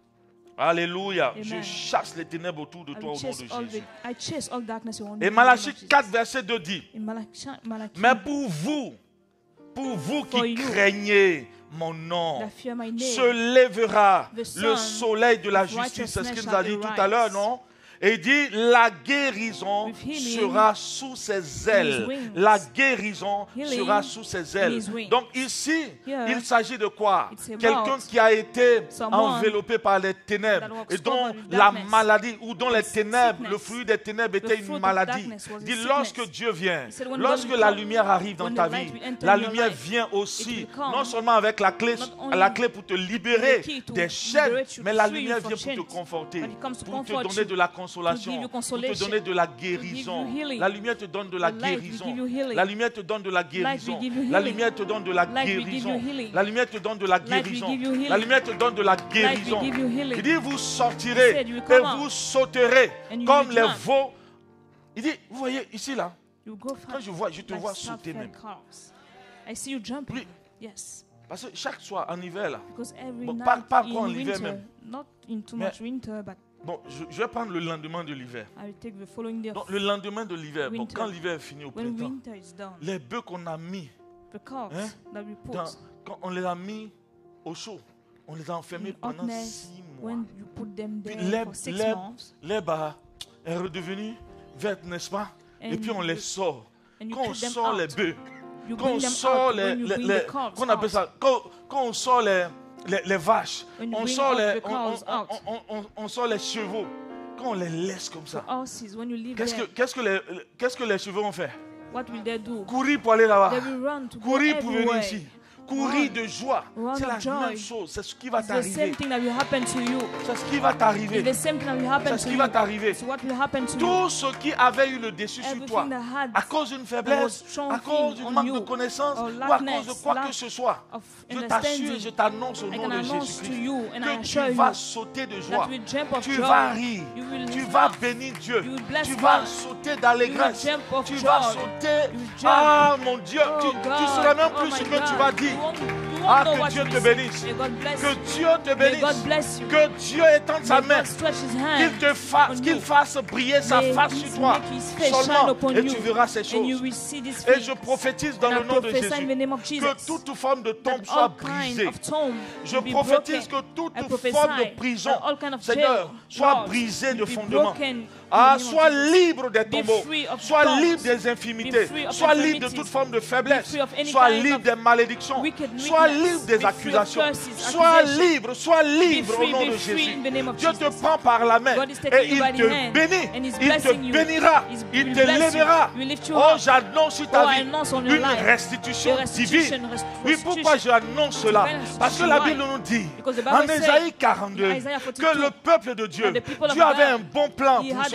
Alléluia. Amen. Je chasse les ténèbres autour de I toi will au nom chase de all Jésus. the, I chase all darkness around Et me in the name Malachie of Jesus. quatre, verset deux dit, In Malachi, Malachi, mais pour vous, pour vous For qui you, craignez mon nom, that fear my name, se lèvera the le sun soleil de la of justice. C'est ce qu'il righteousness nous a dit shall tout à l'heure, arise. non? Et il dit, la guérison With healing sera sous ses ailes. wings. La guérison Healing sera sous ses in ailes. his wings. Donc ici, Here, il s'agit de quoi? it's about Quelqu'un qui a été someone enveloppé par les that ténèbres walks et dont covered with la darkness. maladie ou dont les ténèbres, sickness. le fruit des ténèbres était The une fruit of maladie. darkness was a Dit, sickness. lorsque Dieu vient, He said, when lorsque God la will lumière come, arrive dans when ta the light vie, will enter la in your lumière life, vient aussi, it will come. non seulement avec la clé, Not only la clé pour te libérer the key to des chaînes, liberate you, mais to la free you lumière from vient pour te chains. conforter, But it comes to pour te comfort donner you, de la to consolation, give you pour te consolation, donner de la to give you guérison. healing. La lumière te donne de la The light will guérison. give you healing. La lumière te donne de la Light will guérison. give you La healing. lumière te donne de la Light will give guérison. you healing. La lumière te donne de la Light will guérison. give you healing. La lumière te donne de la will guérison. give you healing. Il dit, vous sortirez He said, you will et come vous out sauterez and you comme will les jump. veaux. Il dit, vous voyez ici là, You go quand fast je vois, je te like vois sauter self-fed même. cows. I see you jumping. Oui. Yes. Parce que chaque soir en hiver là, Because every Bon, night pas- pas in encore en hiver winter, même. not in too Mais- much winter, but bon, je, je vais prendre le lendemain de l'hiver. I will take the following day. Donc Of le lendemain de l'hiver, bon, winter. quand l'hiver est fini au when printemps, winter is done, les bœufs qu'on a mis, the cows Hein? that we put dans- quand on les a mis au chaud, on les a enfermés in pendant hotness, six mois. when you put them Puis there l'herbe, for six l'herbe, months, l'herbe a- est redevenue verte, n'est-ce pas? Et And puis on you- les sort. and you Quand on put them sort out. les bœufs, You quand bring on them sort out les, when you les- bring les- the cows qu'on appelle out. ça, quand, quand on sort les, les, les vaches, When you on bring sort out les, the on, on- cows out. on- on- on- on sort les chevaux, quand on les laisse comme ça, Horses, when you leave qu'est-ce que, them, qu'est-ce que les, qu'est-ce que les chevaux vont faire? what will they do? Courir pour aller là-bas. They will run to go Courir pour venir everywhere. ici. Courir Run. de joie. Run C'est of la joy. même chose. C'est ce qui va It's the t'arriver. same thing that will happen to you. C'est ce qui va t'arriver. It's the same thing that will happen C'est ce to qui you. va t'arriver. So what will happen to you? Tout ce qui avait eu le dessus sur toi, Everything that had à cause d'une was faiblesse, strong à cause thing du on manque you, de connaissance, or ou à cause de lackness, quoi lack que ce soit, of je t'assure et je understanding, t'annonce au I nom can de announce to Jésus-Christ you and I que assure tu you vas sauter de joie. that will jump of Tu joy. vas rire. You will Tu laugh. vas bénir Dieu. You will bless Tu vas God. sauter d'allégresse. You will jump of Tu joy. vas sauter. You will jump. Ah mon Dieu, Oh tu God. ne sauras même Oh plus my ce que God. tu vas dire. You won't, you won't Ah, know que what Dieu you te will say. bénisse. May God bless Que you. Dieu te May bénisse. God bless you. Que Dieu étende sa May main. God stretch his Qu'il hand te fasse, on qu'il you. fasse briller sa May face he sur toi make his face shine seulement, upon et you. tu verras ces And you choses. will see these Et things. je prophétise dans And le I nom de prophesy in the Jésus name of Jesus que toute forme de tombe that soit all kind brisée. of tomb Je will be prophétise broken. que toute I prophesy forme de prison, that all kind of Seigneur, jail soit laws brisée de will be fondement. broken in Ah, the name of sois Jesus. libre des Be tombeaux, free of sois tombs. libre des infirmités, Be free of sois libre de infirmities. toute forme de faiblesse, Be free of any sois kind libre of des malédictions, wicked sois weakness. libre des Be free of accusations, curses, sois accusations. libre, sois libre free, au nom be de free Jésus. in the name of Dieu te Jesus. prend par la main God is taking et you il by the te hand, bénit, and he's il te blessing you. bénira, He's- il will te bless you. lèvera. Will lift you Oh, up. j'annonce sur Oh, ta I vie announce on your une life restitution a restitution, divine. rest- Oui, pourquoi restitution. j'annonce cela? Parce que la Bible nous dit Because the en Bible says Ésaïe quarante-deux in Isaiah que forty-two le peuple de Dieu, that the people of Dieu avait God, un bon plan He pour had ce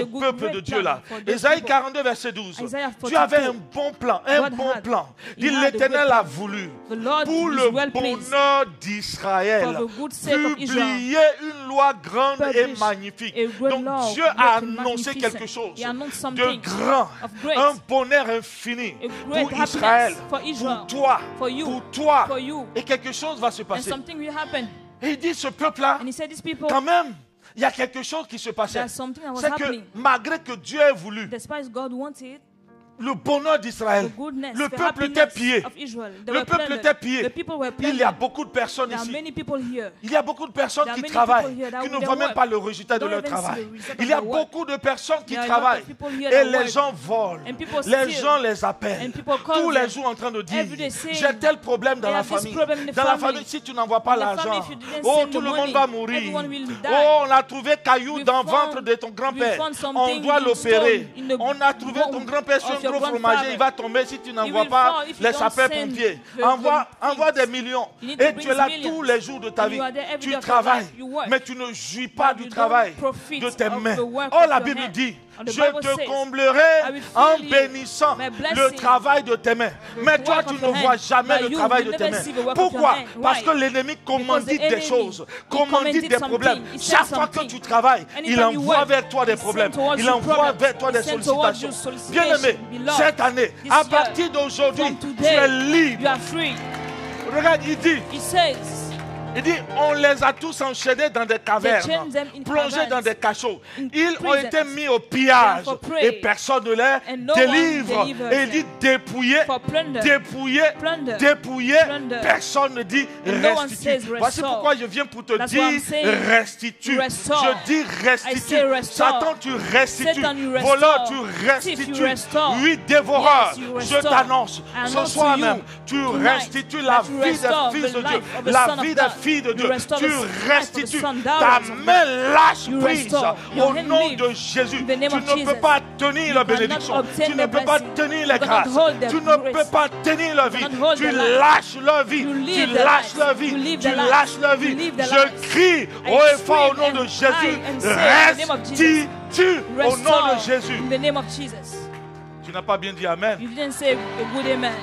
good, peuple great de Dieu là. plan for those Ésaïe people. quarante-deux, verset douze. Isaiah Tu avais forty-two. un bon plan, un God bon had- plan. he Dit had a l'Éternel great a plan. voulu The Lord pour is le well pleased bonheur d'Israël for the good sake of Israel. publier une loi grande et Publish magnifique. a great Donc law, Dieu great a and annoncé magnificent. quelque chose He announced de something grand, of great. un bonheur infini A great pour happiness Israël, for Israel, pour toi, for you, pour toi. for you. Et quelque chose va se And passer. something will happen. Et il dit, ce peuple-là, And he said, these people, quand même, il y a quelque chose qui se passait. there's something that was C'est que happening. malgré que Dieu ait voulu, Despite God wanted, le bonheur d'Israël, the goodness, le the peuple était happiness pillé. of Israel, they Le were peuple plundered. était pillé. The people were Il y a plundered. beaucoup de personnes There are ici. many people here. Il y a beaucoup de personnes There are qui many travaillent, people here that qui ne they voient même work. pas le résultat de Don't leur even see travail. the result Il of y a their work. beaucoup de personnes qui There are a lot of travaillent people here et that les work. gens volent. And people Les steal. gens les appellent And people call tous les them. jours en train de dire Every day saying, j'ai tel problème dans "I la have this famille. problem in the Dans la family. famille, si tu n'envoies pas In the family, l'argent, if you didn't oh, send tout the le monde money, va mourir. everyone will die. Oh, on a trouvé caillou We dans le found- ventre de ton grand-père. we found On something doit in l'opérer. stone in the On a trouvé ton bone grand-père sur of un your gros grandfather. fromager. Il va tomber si tu n'envoies will pas fall if you les don't sapeurs-pompiers. send the- Envoie, the envoie des things. millions. You need to Et bring tu es là millions. tous les jours de ta And vie. you are there every Tu day of your travailles, life. You work. mais tu ne jouis pas But du you travail don't profit de tes of mains. the work Oh, of la your Bible hand. dit, And the je Bible te says, I comblerai will en fill you bénissant by le blessing travail de tes mains. Mais the toi, work tu of ne your vois hand. jamais But le you travail will de tes never mains. see the work of your Pourquoi? hand. Parce Why? que l'ennemi commandite the des enemy, choses, he commandite commanded des something. problèmes. He said Chaque fois que something. tu travailles, il Anytime you envoie work, vers toi des he send problèmes. towards Il you envoie problems. vers toi He des send towards you sollicitations. Bien-aimé, solicitation. Beloved, cette année, this à year, partir d'aujourd'hui, from tu today, es you libre. are free. Regarde, il dit, He says, il dit, on les a tous enchaînés dans des cavernes, chained them in plongés caverns, dans des cachots. in Ils ont prisons. été mis au pillage They are for prey. et personne ne les And no délivre. one delivers Et il dit dépouillé, for plunder. dépouillé, Plunder. dépouillé. Plunder. Personne ne dit And no one restitue. says Voici restore. pourquoi je viens pour te That's why I'm dire saying restitue. restore. Je dis I restitue. say restore. Satan, tu restitues. Satan, you restore. Voleur, tu Thief, you restitues. restore. Oui, dévoreur, Yes, you je restore. t'annonce I ce announce soir to you même, tu tonight restitues la that you vie restore des fils the de Dieu, life of the la son of vie des God. filles de You Dieu. restore Tu the life of the restitues. son, Ta daughters of main lâche You prise restore. Your au hand nom leave de Jésus. in the name Tu of ne peux Jesus. pas tenir You la cannot bénédiction. obtain Tu ne the peux pas blessing. tenir You les cannot grâces. hold the Tu ne peux grace. pas tenir la vie. cannot hold Tu the life. lâches la vie. You Tu leave the lâches life. la You vie. leave Tu the life. lâches la You vie. leave the Je life. crie I haut et fort au scream nom de and Jésus. high and say in the name of Jesus. Restitue au nom de Restore Jésus. in the name of Jesus. Tu n'as pas bien dit Amen. You didn't say a good amen.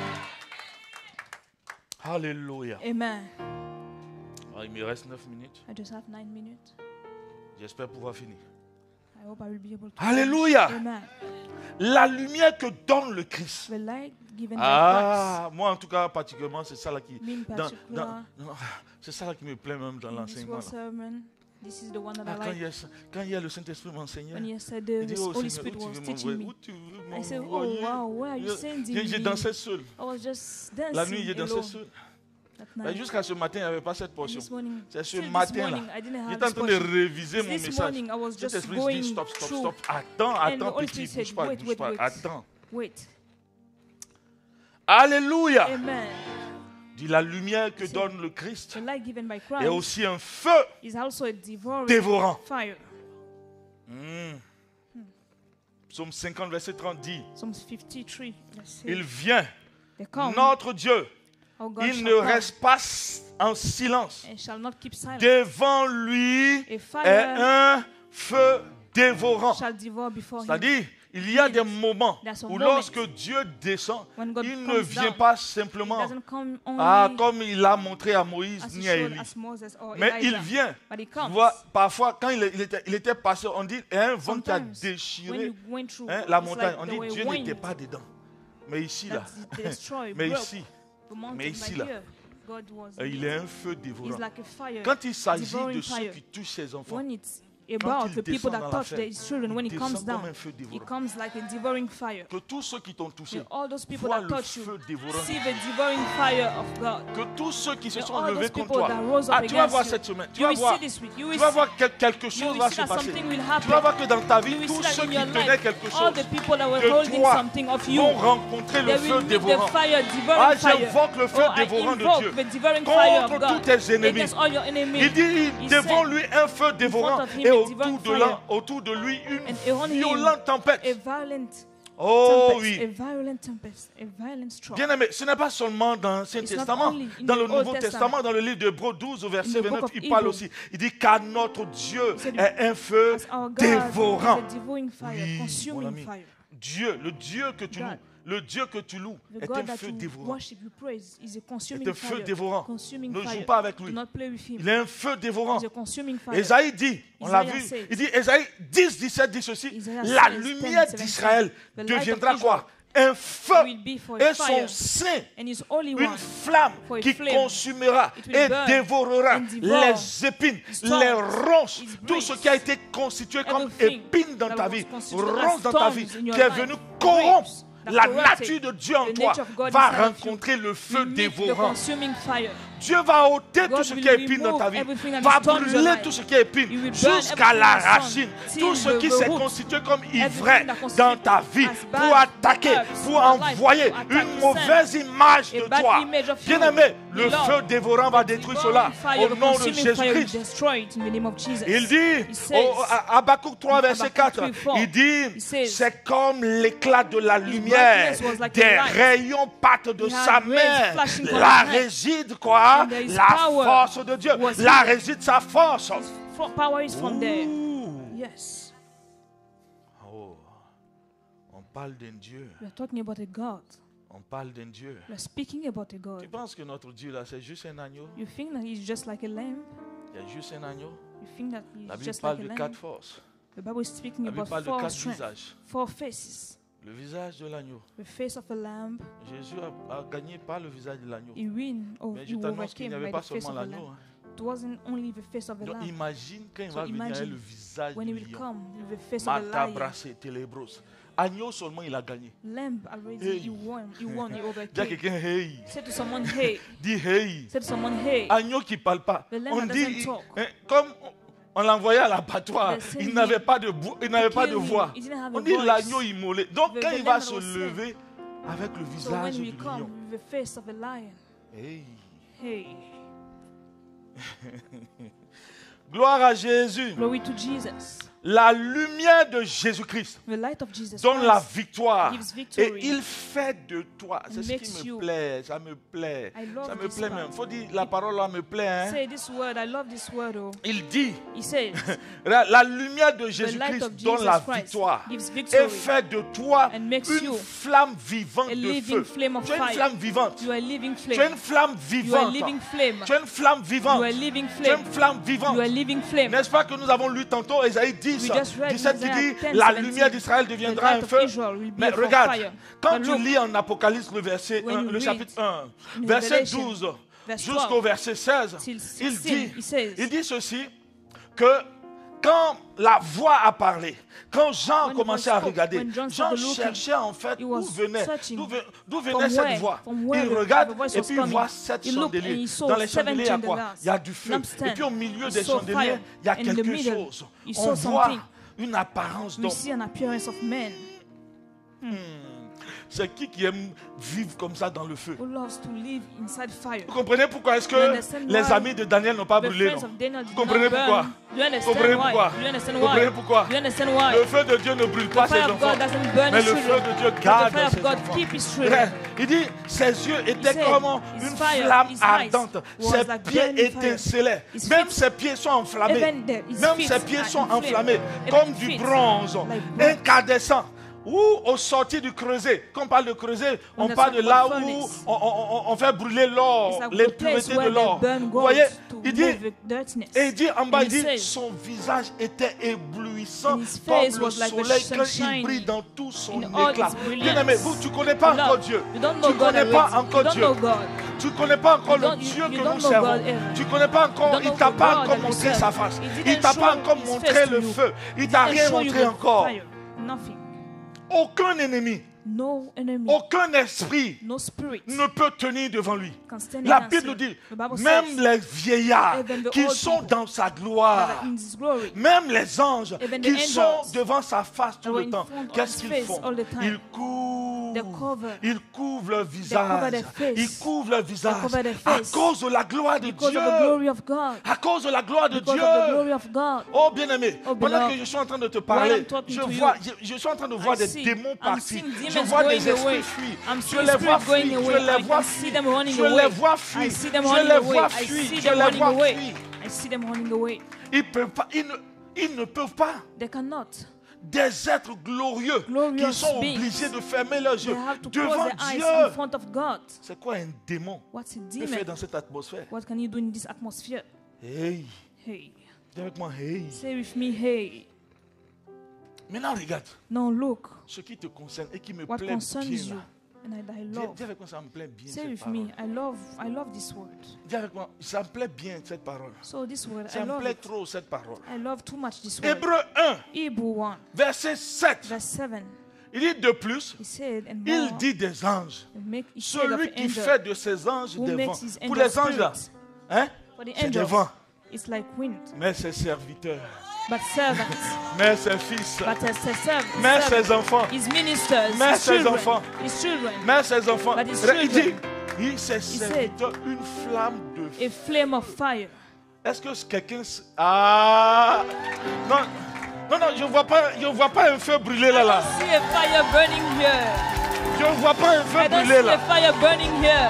Alléluia. Amen. Ah, il me reste neuf minutes. I just have nine minutes. J'espère pouvoir finir. I hope I will be able to. Alléluia. finish. Amen. La lumière que donne le Christ. The light given by Ah, moi en tout cas particulièrement, c'est ça là qui, Christ. Me in dans- particular, dans- non, c'est ça là qui me plaît même dans in this l'enseignement. whole là. sermon, this is the one that Ah, I quand, like. il y a, quand il y a le Saint-Esprit m'enseignait, When yesterday il dit, the oh Holy Seigneur, Spirit où tu was veux teaching m'envoyer? me, Où tu veux I said, oh m'envoyer? wow, where are you Je- sending J'ai j'ai me? dansé seul. I was just dancing La nuit, j'ai dansé alone seul. that Mais night. jusqu'à ce matin, il n'y avait pas cette And portion. this morning, C'est ce still this matin morning, là. I didn't have J'étais en this train de portion. réviser mon This message. morning, I was Cet just esprit going dit stop, stop, through. stop. Attends, And the attends, Holy petit, Spirit bouge said, pas, wait, bouge wait, pas. wait. Attends. Wait. Alléluia. Amen. Dit la lumière que See, donne le Christ The light given by est Christ aussi un feu is also a devouring dévorant. fire. Hmm. Psaume cinquante, verset trente dit, Psalms fifty-three. Let's see. il vient, They come. notre Dieu, Oh God il shall ne come reste pas en silence. and shall not keep silent. Devant lui A est fire un feu dévorant. shall devour before him. C'est-à-dire, il y a des moments There's some où moments lorsque Dieu descend, when God il ne comes vient down, pas It simplement doesn't come only ah, comme il a montré à Moïse as he ni à showed Élie. as Moses or Mais il Elijah, vient. but he Tu comes. vois, parfois, quand il, il était, il était passé, on dit, il y a un vent qui a Sometimes, when déchiré you went through, hein, la it's montagne. like On there dit, were Dieu wind n'était pas dedans. Mais ici, là, that destroyed, mais broke ici, the mountain, mais ici, but là, here, God was euh, il est un feu dévorant. He's like a fire. Quand il s'agit devouring de ceux fire. qui touchent ses enfants, When it's Quand about il the people descend that dans touch l'enfer, their children, when il it comes descend comme down, un feu dévorant. it comes like a devouring fire. que tous ceux qui t'ont touché May all those people voient that le touch you feu dévorant. see the devouring fire of God. Que tous ceux qui se May sont all levés those contre people toi, that rose up ah, tu vas against voir you, cette semaine, tu you vas will voir, see this week, you will tu vas see- voir que quelque You chose will va see se that passer. something will Tu vas happen. voir que dans ta You vie, will tous see that ceux in qui your tenaient life, quelque all chose the people that were de holding toi something of you, vont rencontrer le they feu will meet the dévorant. fire, Ah, devouring fire. j'invoque le feu Oh, I dévorant de invoke Dieu the devouring fire of contre God tous tes ennemis. against all your enemies. Il dit He devant said, lui un feu dévorant of him et a autour devouring de, fire. là, autour de lui une And around him, violente tempête. a violent Oh tempest, oui. a violent tempest, a violent storm. Bien aimé, ce n'est pas seulement dans l'Ancien It's not Testament, only in dans the le Old Nouveau Testament. Testament, dans le livre d'Hébreux douze au verset In the book vingt-neuf, of il parle Hebrew. aussi. Il dit car notre Dieu said, est un feu As our God dévorant. is a devouring fire, Oui, mon consuming ami. fire. Dieu, le Dieu que tu God. loues, le Dieu que tu loues The est God un that feu you dévorant. worship, you praise, is a consuming Est un feu fire. dévorant. Consuming Ne fire. joue pas avec lui. Do not play with him. Il est un feu dévorant. He's a consuming fire. Ésaïe dit, on l'a Isaiah vu, says. il dit, Ésaïe dix, dix-sept dit ceci, Isaiah la says, lumière ten, d'Israël seventeen, the light deviendra of quoi? Un feu will be for et fire, son sein, and his holy une one, flamme for a qui flame. consumera It will et burn dévorera and devour les épines, his thorns, les ronces, his tout grapes, ce qui a été constitué comme everything épines dans that ta was vie, constituted as ronces dans ta thorns vie, in your qui est life, venu grapes corrompre that la corrupted nature de Dieu en the toi, nature of God va inside of you. rencontrer le feu will meet the dévorant. consuming fire. Dieu va ôter God tout ce will qui est épine dans ta remove vie, everything that va is thorns in your brûler life. tout ce qui est He épine will burn jusqu'à la everything that is racine, thorns, tout till ce the- qui the s'est root, constitué comme everything ivraie that constitute dans ta vie as pour bad attaquer, herbs pour in your life, envoyer to attack, une to mauvaise image a de bad toi. image of you. Bien aimé, le Beloved, feu dévorant va the détruire devouring cela fire, au the nom de consuming fire will Jésus-Christ. destroy it in the name of Jesus. Il dit, He says, au- à Habakkuk trois, in verset Habakkuk quatre, three, four, il dit, he says, c'est comme l'éclat de la lumière, brightness was like des a light. rayons partent de He sa had rays main. flashing from Là his hand. réside quoi? And there is La power force de Dieu. was Là here. réside sa force. His fro- power is from there. Ouh. Yes. Oh, on parle d'un Dieu. We are talking about a God. On parle d'un Dieu. We are speaking about a Tu God. penses que notre Dieu là, c'est juste un agneau? You think that he's just like a lamb? Il y a juste un agneau? You think that La he's Bible just parle like a de lamb? quatre forces. The Bible is speaking La Bible about parle de four quatre strengths, visages. four faces. Le visage de l'agneau. The face of a lamb, Jésus a, a gagné par le visage de l'agneau. he win or Mais he je t'annonce qu'il overcame n'y avait by pas the face seulement of a l'agneau. lamb. hein. It wasn't only the face of a Donc lamb. imagine quand il So va venir avec imagine le visage When du he will lion. come with the face of a lion, Matabrasé Télébros. Agneau seulement il a gagné. lamb already, Hey. he won, he won, he Dis à overcame. quelqu'un hey. Say to someone, hey. Dis hey. Say to someone, hey. Agneau qui ne parle pas. The lamb On that dit, doesn't talk. hein, comme on l'envoyait à l'abattoir, They say il he- n'avait pas de, bou- il n'avait pas de kill him. voix. He didn't have On a dit voice. l'agneau immolé. Donc The- quand the il va lamb se was slain. lever avec le So when visage he du will come lion. with the face of a lion, Hey. hey. Gloire à Jésus. Glory to Jesus. La lumière de Jésus-Christ The light of Jesus donne la Christ victoire. gives Et victory. il fait de toi. C'est ce makes qui me you. plaît. Ça me plaît. I love Ça me this plaît part. même. Faut dire, la parole là me plaît. hein. Say this word, I love this word. Oh. Il dit, He says, la, la lumière de light Jésus-Christ of donne Jesus la Christ victoire. gives Et victory. fait de toi And makes une you flamme vivante a de living feu. flame of Tu es une fire. flamme vivante. You are a living Tu es flame. une flamme You are a vivante. living flame. Tu es une flamme vivante. You are a living Tu es une flame. flamme You vivante. are a living flame. N'est-ce pas que nous avons lu tantôt Ésaïe dix, We just read dix-sept qui Isaiah dit ten, la seventeen. lumière d'Israël The deviendra un light of feu. Israel will be Mais a for regarde, fire. quand But tu look, lis en Apocalypse le verset when un, you le read chapitre un, in verset Revelation, douze verse jusqu'au twelve, verset seize, till il sixteen, dit, he says, il dit ceci, que quand la voix a parlé, quand Jean When commençait God à spoke, regarder, when John Jean started looking, cherchait en fait he d'où was venait, searching d'où ve- d'où from venait cette where- voix. from where Il the- regarde the voice et was puis il coming. voit sept He looked and chandeliers. he saw Dans les seven chandeliers, il y a quoi? chandeliers. Il y a du feu. Lampstand. Et puis au milieu He des saw chandeliers, fire. il y a And in the quelque middle, chose. he On saw voit something. une apparence we d'homme. see an appearance of men Hmm. C'est qui qui aime vivre comme ça dans le feu? who loves to live inside fire. Vous comprenez pourquoi est-ce You que understand les why amis de Daniel n'ont pas The brûlé? friends non? of Daniel Vous did comprenez not pourquoi? burn. Do you understand Comprenez why? pourquoi? Do you understand Vous comprenez why? pourquoi? Do you understand why? Le feu de Dieu ne brûle pas The ses fire of enfants. God doesn't burn Mais his le feu children. de Dieu But the garde fire ses of God enfants. keep his children. Il dit, ses yeux étaient said, comme his une fire, flamme his eyes ardente. was Ses like pieds burning fire. étincelaient. His Même feet- ses pieds sont enflammés. Even the- his Même feet ses pieds are sont inflamed. enflammés. Even Comme his du feet, bronze. like bronze. Incandescent. Ou au sorti du creuset. Quand on parle de creuset, on the parle de top là of où furnace. on, on- on fait brûler l'or, It's like the l'impureté place de where they l'or. burn Vous gold voyez, to il dit, remove the dirtiness. et il dit en bas, And il dit, he says, son visage était éblouissant And his comme face le was like the soleil quand il sunshine brille dans tout son in all éclat. its brilliance. Bien aimé, vous, tu ne connais pas Beloved, encore Dieu. you don't know Tu ne God connais pas already. encore You don't Dieu. know God. Tu ne connais pas encore You le don't- you- Dieu you que don't nous know servons. God ever. Tu ne connais pas encore, You don't il know t'a the pas God encore that you montré serve. sa face. He Il didn't t'a pas show encore his montré face to le you. feu. Il t'a Didn't rien show you montré the encore. fire. Nothing. Aucun ennemi, No enemy. aucun esprit No spirit. ne peut tenir devant lui. Can stand La against Bible him. dit, The Bible même says les vieillards even the qui old sont people dans sa that gloire, are in his glory. même les anges Even the qui angels sont devant sa face tout that were le in temps, front of qu'est-ce his qu'ils face font? all the time. Ils courent They cover. Ils couvrent leur cover visage. their face. Ils couvrent leur visage. cover their À face. cause de la gloire de Because Dieu. of the glory of God. À cause de la gloire de Because Dieu. of the glory of God. Oh bien-aimé, Oh, pendant beloved, que je suis en train de te while parler, I'm talking je to vois, you, je, je suis en train de voir I des see- démons I'm partir. seeing Je demons vois des going away. esprits fuir. I'm Je seeing les vois spirits going fuir. Je away. les I vois can see fuir. them running Je away. les vois I fuir. see them Je running les away. vois I fuir. see Je them les running vois away. fuir. I see them running away. Ils peuvent pas, ils ne, ils ne peuvent pas. They cannot. Des êtres glorieux Glorious qui sont beings. obligés de fermer leurs They yeux have to devant close their eyes Dieu. in front of God. C'est quoi un démon What's a peut faire demon? dans cette atmosphère? What can you do in this atmosphere? Hey, Hey, dis avec moi, hey. say with me, hey. Maintenant regarde Now look, ce qui te concerne et qui me what plaît concerns bien. you là. and I, that I Dis, love. dis avec moi, ça me plaît bien Say cette with parole. me, I love, I love this word. Dis avec moi, ça me plaît bien cette parole. So this word, Ça I me love plaît it. trop cette parole. I love too much this word. Hébreu un, Hebrew one, verset sept. verse seven. Il dit de plus, He said, and il more, dit des anges. he make, he said of Celui the qui angel, fait de ses anges who des vents. makes his Pour angels les anges là, spirits. hein, For the c'est des angels, vents. it's like wind, Mais ses serviteurs, but servants, mais ses fils, but as a servant, mais servant, ses enfants, his ministers, Mais his ses children, enfants. his children, mais ses enfants. But his Il dit, children. il ses said, serviteurs, une flamme de feu. a flame of fire. Est-ce que quelqu'un... s- Ah non, non, non, je ne vois pas, je vois pas un feu brûler là, là. I see a fire burning here. Je ne vois pas un feu I don't brûler see a là. fire burning here.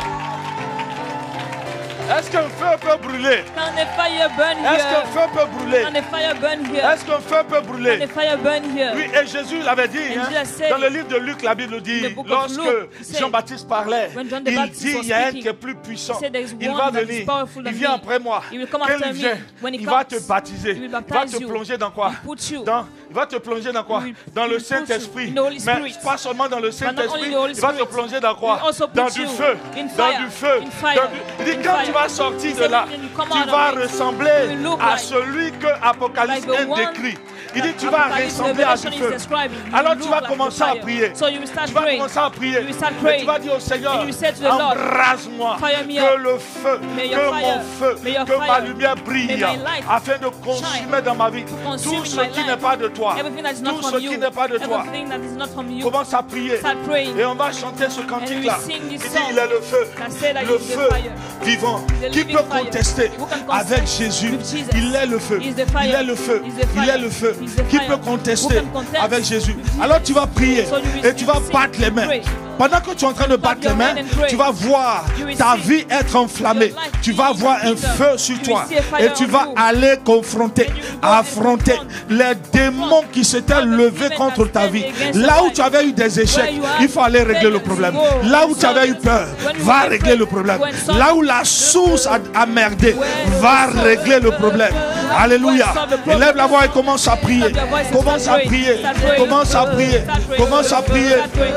Est-ce qu'un feu peut brûler? Can a fire burn Est-ce qu'un here? feu peut brûler? Can a fire burn here? Est-ce qu'un feu peut Can a brûler? fire burn here? Oui, et Jésus l'avait dit, And hein, Jesus said dans le livre de Luc, la Bible dit, in the book of lorsque Luke, he said, Jean-Baptiste parlait, when John the il Baptist dit, was il y a un speaking, qui est plus puissant, he said, there is il one va that is venir, powerful than il vient me. après moi. He will come Quand after il me. vient, When he il va te comes, baptiser, he will il va baptize te you. plonger dans quoi? He will put you. Dans, il va te plonger dans quoi? He will- Dans he le will put you Saint-Esprit. in the Holy Mais Spirit. pas seulement dans le not only Saint-Esprit, the Holy il va te Spirit. plonger dans He quoi? will also Dans put du you feu. in Dans fire, du feu. in fire, Dans du- Il dit, in quand fire. tu vas sortir He de said, là, when you come tu out of vas it, ressembler you will look à like- celui que Apocalypse like the un one décrit. Il dit, tu that vas Apocalypse ressembler à du Revelation is feu. describing. You Alors look tu vas like commencer the à fire. prier. So you will start Tu vas praying. commencer à prier. You will start Et tu praying. vas dire au Seigneur, And you say to the Lord, embrase-moi, fire me que up. le feu, May que your mon fire, feu, may your que ma fire, lumière brille, may my light afin de consumer shine, dans ma vie consume tout in ce my qui life. n'est pas de toi. Everything that is not Tout ce from qui you. n'est pas de toi. Everything that is not from you. Commence à prier. Start praying. Et on va chanter ce cantique-là. we sing Il this dit, song il est le feu, that say that le he is the feu fire. vivant. He's the Qui living peut fire. contester Who can contest avec Jésus? with Jesus? Il est le feu. He is the fire. Il est le feu. He is the Il fire. est le feu. He is the Qui fire. peut contester Who can contest avec Jésus? with Jesus? Alors tu vas prier So you will et tu vas sing, battre les mains. pray. Pendant que tu es en train de battre les your mains, hand and pray. tu vas voir You will ta see vie être enflammée. your life Tu vas being voir un lit up. feu sur You will toi see a fire et tu on vas you. aller confronter, And you will go affronter and confront les démons qui s'étaient all the levés demons contre that ta stand vie. against Là your où life. tu avais eu des échecs, Where you are il faut aller régler le failures, problème. go Là où and tu avais eu solve it. peur, When you va were régler le afraid, problème. go and solve Là it. où la source a, a merdé, Where va the source- régler le problème. Alléluia. solve the problem. Élève la voix et commence à prier. Lift up your voice and Commence start à praying. prier. Start praying. Commence à prier. Start praying. Commence à prier. Start praying.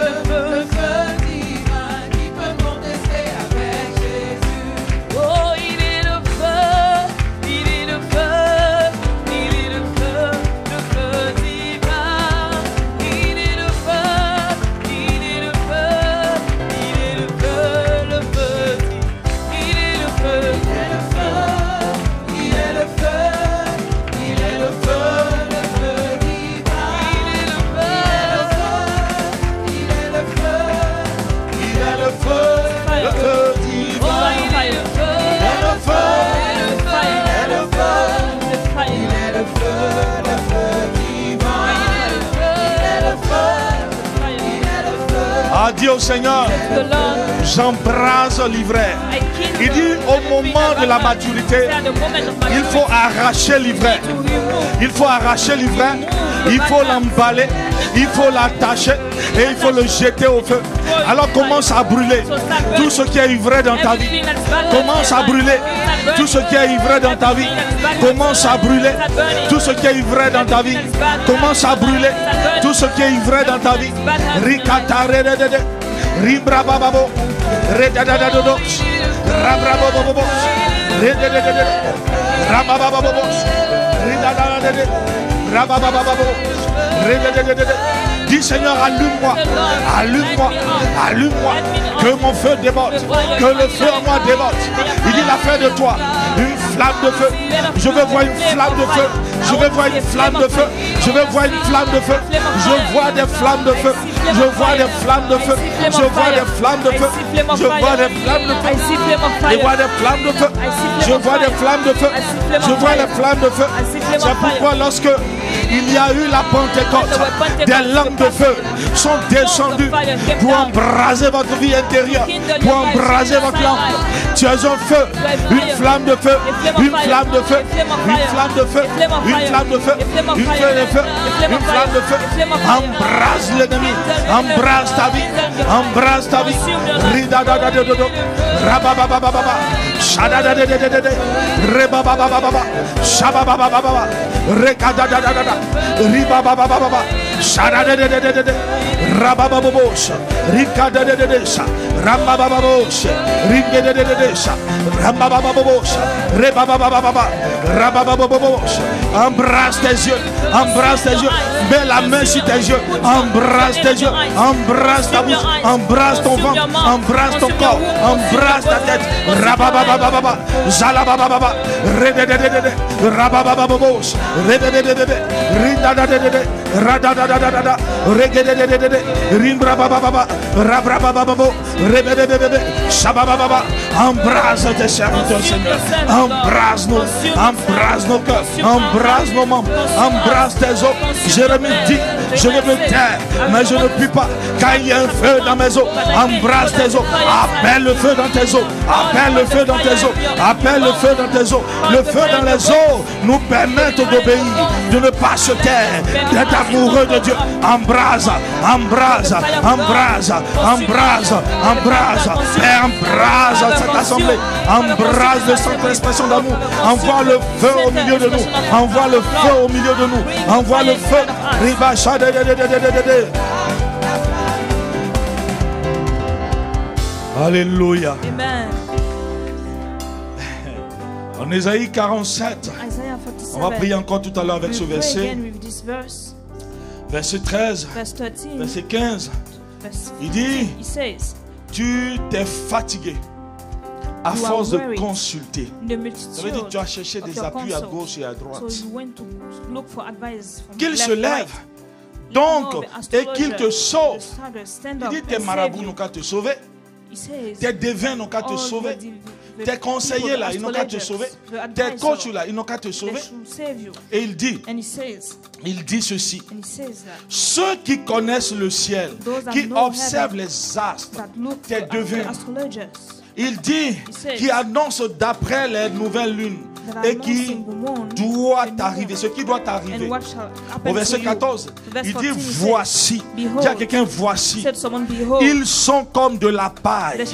Oh, il est le feu, il est le feu, il est le feu, le feu divin. Il est le feu, il est le feu, il est le feu, le feu divin. Il est le feu, il est le feu, il est le feu, le feu divin. Il est le feu, il est le feu, Il est le feu, le feu divin. oh, il est le feu. Il est le feu, Il est le feu, il est le feu, le feu divin. Ah, dis au Seigneur, j'embrase l'ivraie. Il dit au moment de la maturité, il faut arracher l'ivraie. Il faut arracher l'ivraie, il faut l'emballer, il faut l'attacher et il faut le jeter au feu. Alors commence à brûler tout ce qui est ivraie dans ta vie. Commence à brûler tout ce qui est ivraie dans ta vie. Commence à brûler tout ce qui est ivraie dans ta vie. Commence à brûler tout ce qui est ivraie dans ta vie. Rikatarede, ribrababo, redadadadodo, rabrabobobo, redadadado, rabababo, ridadadade, Dis Seigneur, allume-moi, allume-moi, allume-moi, que mon feu déborde, que le feu en moi déborde. Il dit la fin de toi, une flamme de feu. Je veux voir une flamme de feu. Je veux voir une flamme de feu. Je veux voir une flamme de feu. Je vois des flammes de feu. Je vois des flammes de feu. Je vois des flammes de feu. Je vois des flammes de feu. Je vois des flammes de feu. Je vois des flammes de feu. Je vois des flammes de feu. C'est pourquoi lorsque il y a eu la Pentecôte, des langues de feu sont descendues pour embraser votre vie intérieure, pour embraser votre langue. Tu es un feu, une flamme de feu, une flamme de feu, une flamme de feu, une flamme de feu, une flamme de feu, une flamme de feu. Embrase l'ennemi, embrase ta vie, embrase ta vie. Ridadadadado, rabababababa, shadadadadadada, rebababababa, shabababababa, rekadadadadada, ribababababa, shadadadadadada, rababababos, rikadadadadesa, rababababos, rikadadadadesa, rababababos, rebababababa, rababababos. Embrasse tes yeux, embrasse tes yeux, mets la main sur tes yeux, embrasse tes yeux, embrasse ta bouche, embrasse ton ventre, embrasse ton corps, embrasse ta tête. Rabababababa, zalabababa, redededede, rababababos, redededede, ridadadede, radadadadada, regededede, rimbrabababa, rabrabababo, rebedebebe, shabababa. Embrasse tes serviteurs, Seigneur. Embrasse-nous, embrasse nos cœurs, embrasse nos membres, embrasse tes os. Jérémie dit, je ne veux taire, mais je ne puis pas, car il y a un feu dans mes os. Embrasse tes os, appelle le feu dans tes os, appelle le feu dans tes os, appelle le feu dans tes os. Le feu dans les os nous permet d'obéir, de ne pas se taire, d'être amoureux de Dieu. Embrase, embrase, embrase, embrase, embrase, et embrase cette assemblée, embrase de cette expression d'amour. Envoie le feu au milieu de nous, envoie le feu au milieu de nous, envoie le feu. Alléluia. Amen. En Ésaïe quarante-sept, on va prier encore tout à l'heure avec ce verset. Verset treize, verset quinze. Il dit, tu t'es fatigué à force de consulter. Ça veut dire que tu as cherché des appuis à gauche et à droite. Qu'il se lève donc et qu'il te sauve. Il dit, tes marabouts n'ont qu'à te sauver. Tes devins n'ont qu'à te sauver. Tes conseillers là, ils n'ont qu'à te sauver. Tes coachs là, ils n'ont qu'à te sauver. Et il dit, il dit ceci. Ceux qui connaissent le ciel, qui observent les astres, tes devins. Il dit, qui annonce d'après les nouvelles lunes et qui doit arriver, ce qui doit arriver. Au verset quatorze, il dit, voici. Il y a quelqu'un, voici. Ils sont comme de la paille.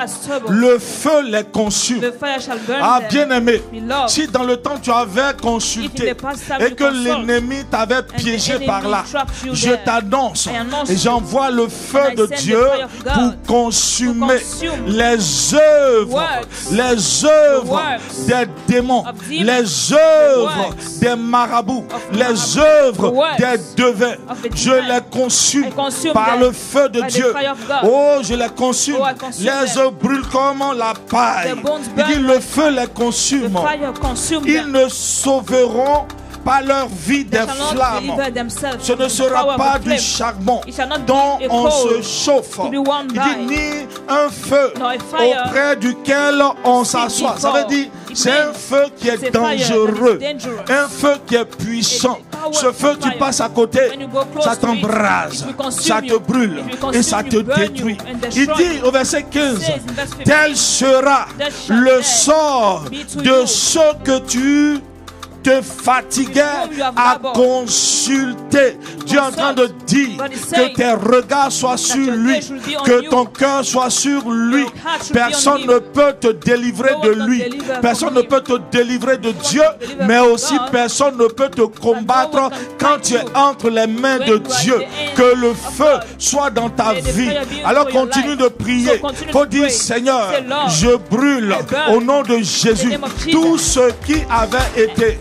Le feu les consume. Ah, bien-aimé, si dans le temps tu avais consulté et que l'ennemi t'avait piégé par là, je t'annonce et j'envoie le feu de Dieu pour consumer les œuvres, les œuvres des démons, les œuvres des marabouts, les œuvres des devins. Je les consume par le feu de Dieu. Oh, je les consume. Les œuvres brûlent comme la paille. Il dit, le feu les consume. Ils ne sauveront pas leur vie des flammes. Ce ne sera pas du charbon dont on se chauffe. Il dit ni un feu auprès duquel on s'assoit. Ça veut dire c'est un feu qui est dangereux, un feu qui est puissant. Ce feu, tu passes à côté, ça t'embrase, ça te brûle et ça te détruit. Il dit au verset quinze, tel sera le sort de ceux que tu te fatiguais à consulter. Dieu est en train de dire que tes regards soient sur lui, que ton cœur soit sur lui. Personne ne peut te délivrer de lui. Personne ne peut te délivrer de Dieu, mais aussi personne ne peut te combattre quand tu es entre les mains de Dieu. Que le feu soit dans ta vie. Alors continue de prier. Il faut dire, Seigneur, je brûle au nom de Jésus tout ce qui avait été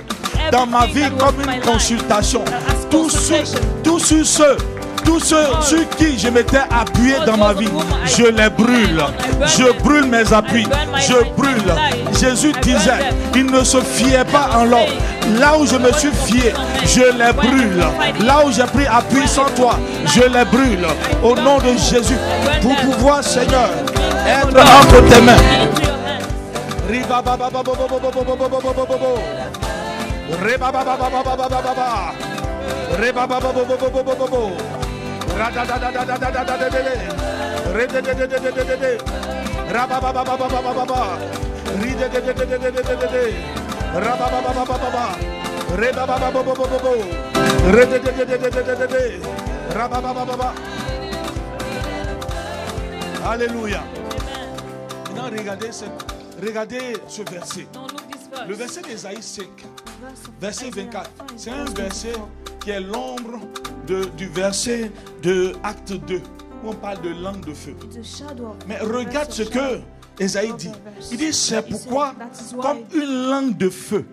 dans ma vie comme une consultation. Tous ceux, tous ceux, tous ceux sur qui je m'étais appuyé dans ma vie, je les brûle. Je brûle mes appuis. Je brûle. Jésus disait, il ne se fiait pas en l'homme. Là où je me suis fié, je les brûle. Là où j'ai pris appui sans toi, je les brûle. Au nom de Jésus, pour pouvoir, Seigneur, être entre tes mains. Alléluia. Maintenant, regardez ce, regardez ce verset. Le verset d'Ésaïe cinq, verset vingt-quatre. C'est un verset qui est l'ombre de, du verset de Acte deux, où on parle de langue de feu. Mais regarde ce que Ésaïe dit. Il dit, c'est pourquoi, comme une langue de feu.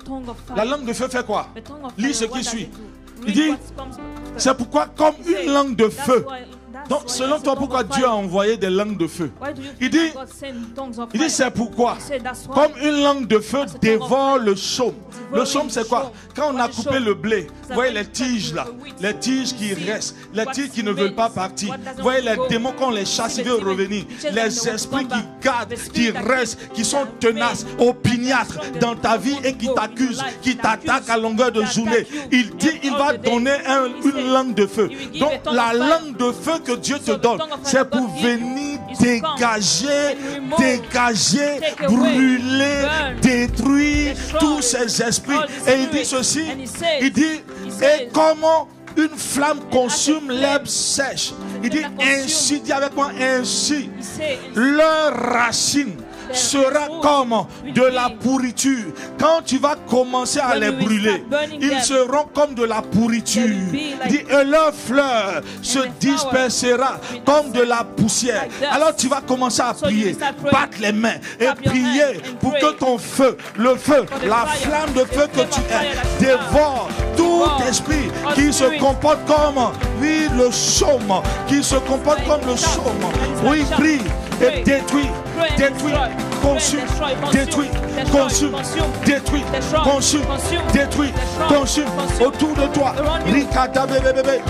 La langue de feu fait quoi? Lis ce qui suit. Il dit, c'est pourquoi, comme une langue de feu. Donc, selon toi, pourquoi Dieu a envoyé des langues de feu? Il dit, il dit c'est pourquoi, comme une langue de feu dévore le chaume. Le chaume, c'est quoi? Quand on a coupé le blé, vous voyez les tiges là, les tiges qui restent, les tiges qui ne veulent pas partir. Vous voyez les démons, quand on les chasse, ils veulent revenir. Les esprits qui gardent, qui restent, qui sont tenaces, opiniâtres dans ta vie et qui t'accusent, qui t'attaquent à longueur de journée. Il dit, il va donner un, une langue de feu. Donc, la langue de feu que Dieu te donne, c'est pour venir dégager, dégager, brûler, détruire tous ces esprits. Et il dit ceci, il dit, et comment une flamme consume l'herbe sèche. Il dit ainsi, dit avec moi, ainsi, leur racine sera comme de la pourriture. Quand tu vas commencer à les brûler, ils seront comme de la pourriture. Dit, et leur fleur se dispersera comme de la poussière. Alors tu vas commencer à prier, battre les mains et prier pour que ton feu, le feu, la flamme de feu que tu es, dévore tout esprit qui se comporte comme, oui, le chaume, qui se comporte comme le chaume. Oui, prie et détruit, détruit, consume, détruit, consume, détruit, consume, détruit, consume autour de toi. Rikata bébé bébé.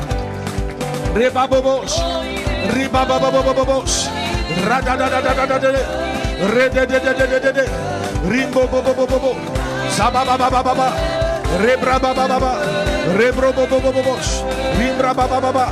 Rebabobos, ribababababos, radadadadadadade, redededededede, rimbobobobobo, sabababababa, rebrabababa, rebrobobobobos, rimbrabababa.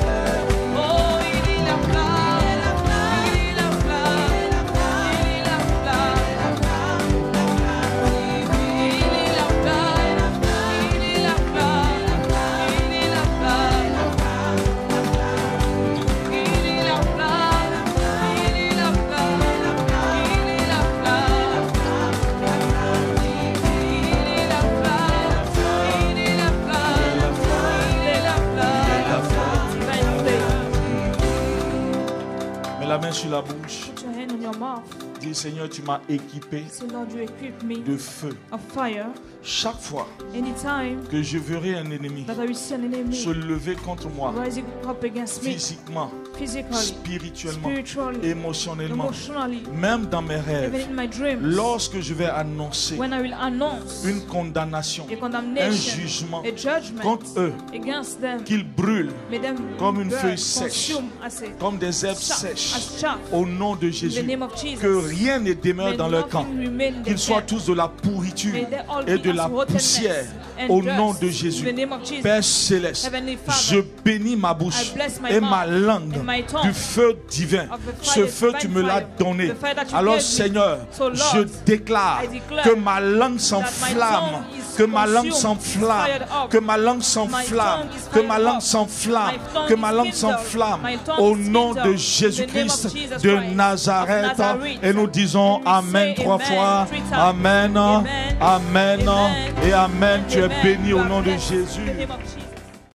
La main sur la bouche. Dis, Seigneur, tu m'as équipé de feu. Chaque fois que je verrai un ennemi se lever contre moi, physiquement, spirituellement, émotionnellement, même dans mes rêves, lorsque je vais annoncer une condamnation, un jugement contre eux, qu'ils brûlent comme une feuille sèche, comme des herbes sèches, au nom de Jésus, que rien ne demeure dans leur camp, qu'ils soient tous de la pourriture et de la poussière, au nom de Jésus. Père Céleste, je bénis ma bouche et ma langue du feu divin. Ce feu, tu me l'as donné. Alors Seigneur, je déclare que ma langue s'enflamme, que ma langue s'enflamme, que ma langue s'enflamme, que ma langue s'enflamme, que ma langue s'enflamme, au nom de Jésus-Christ de Nazareth. Et nous disons Amen trois fois. Amen, Amen et Amen. Tu es béni au nom de Jésus.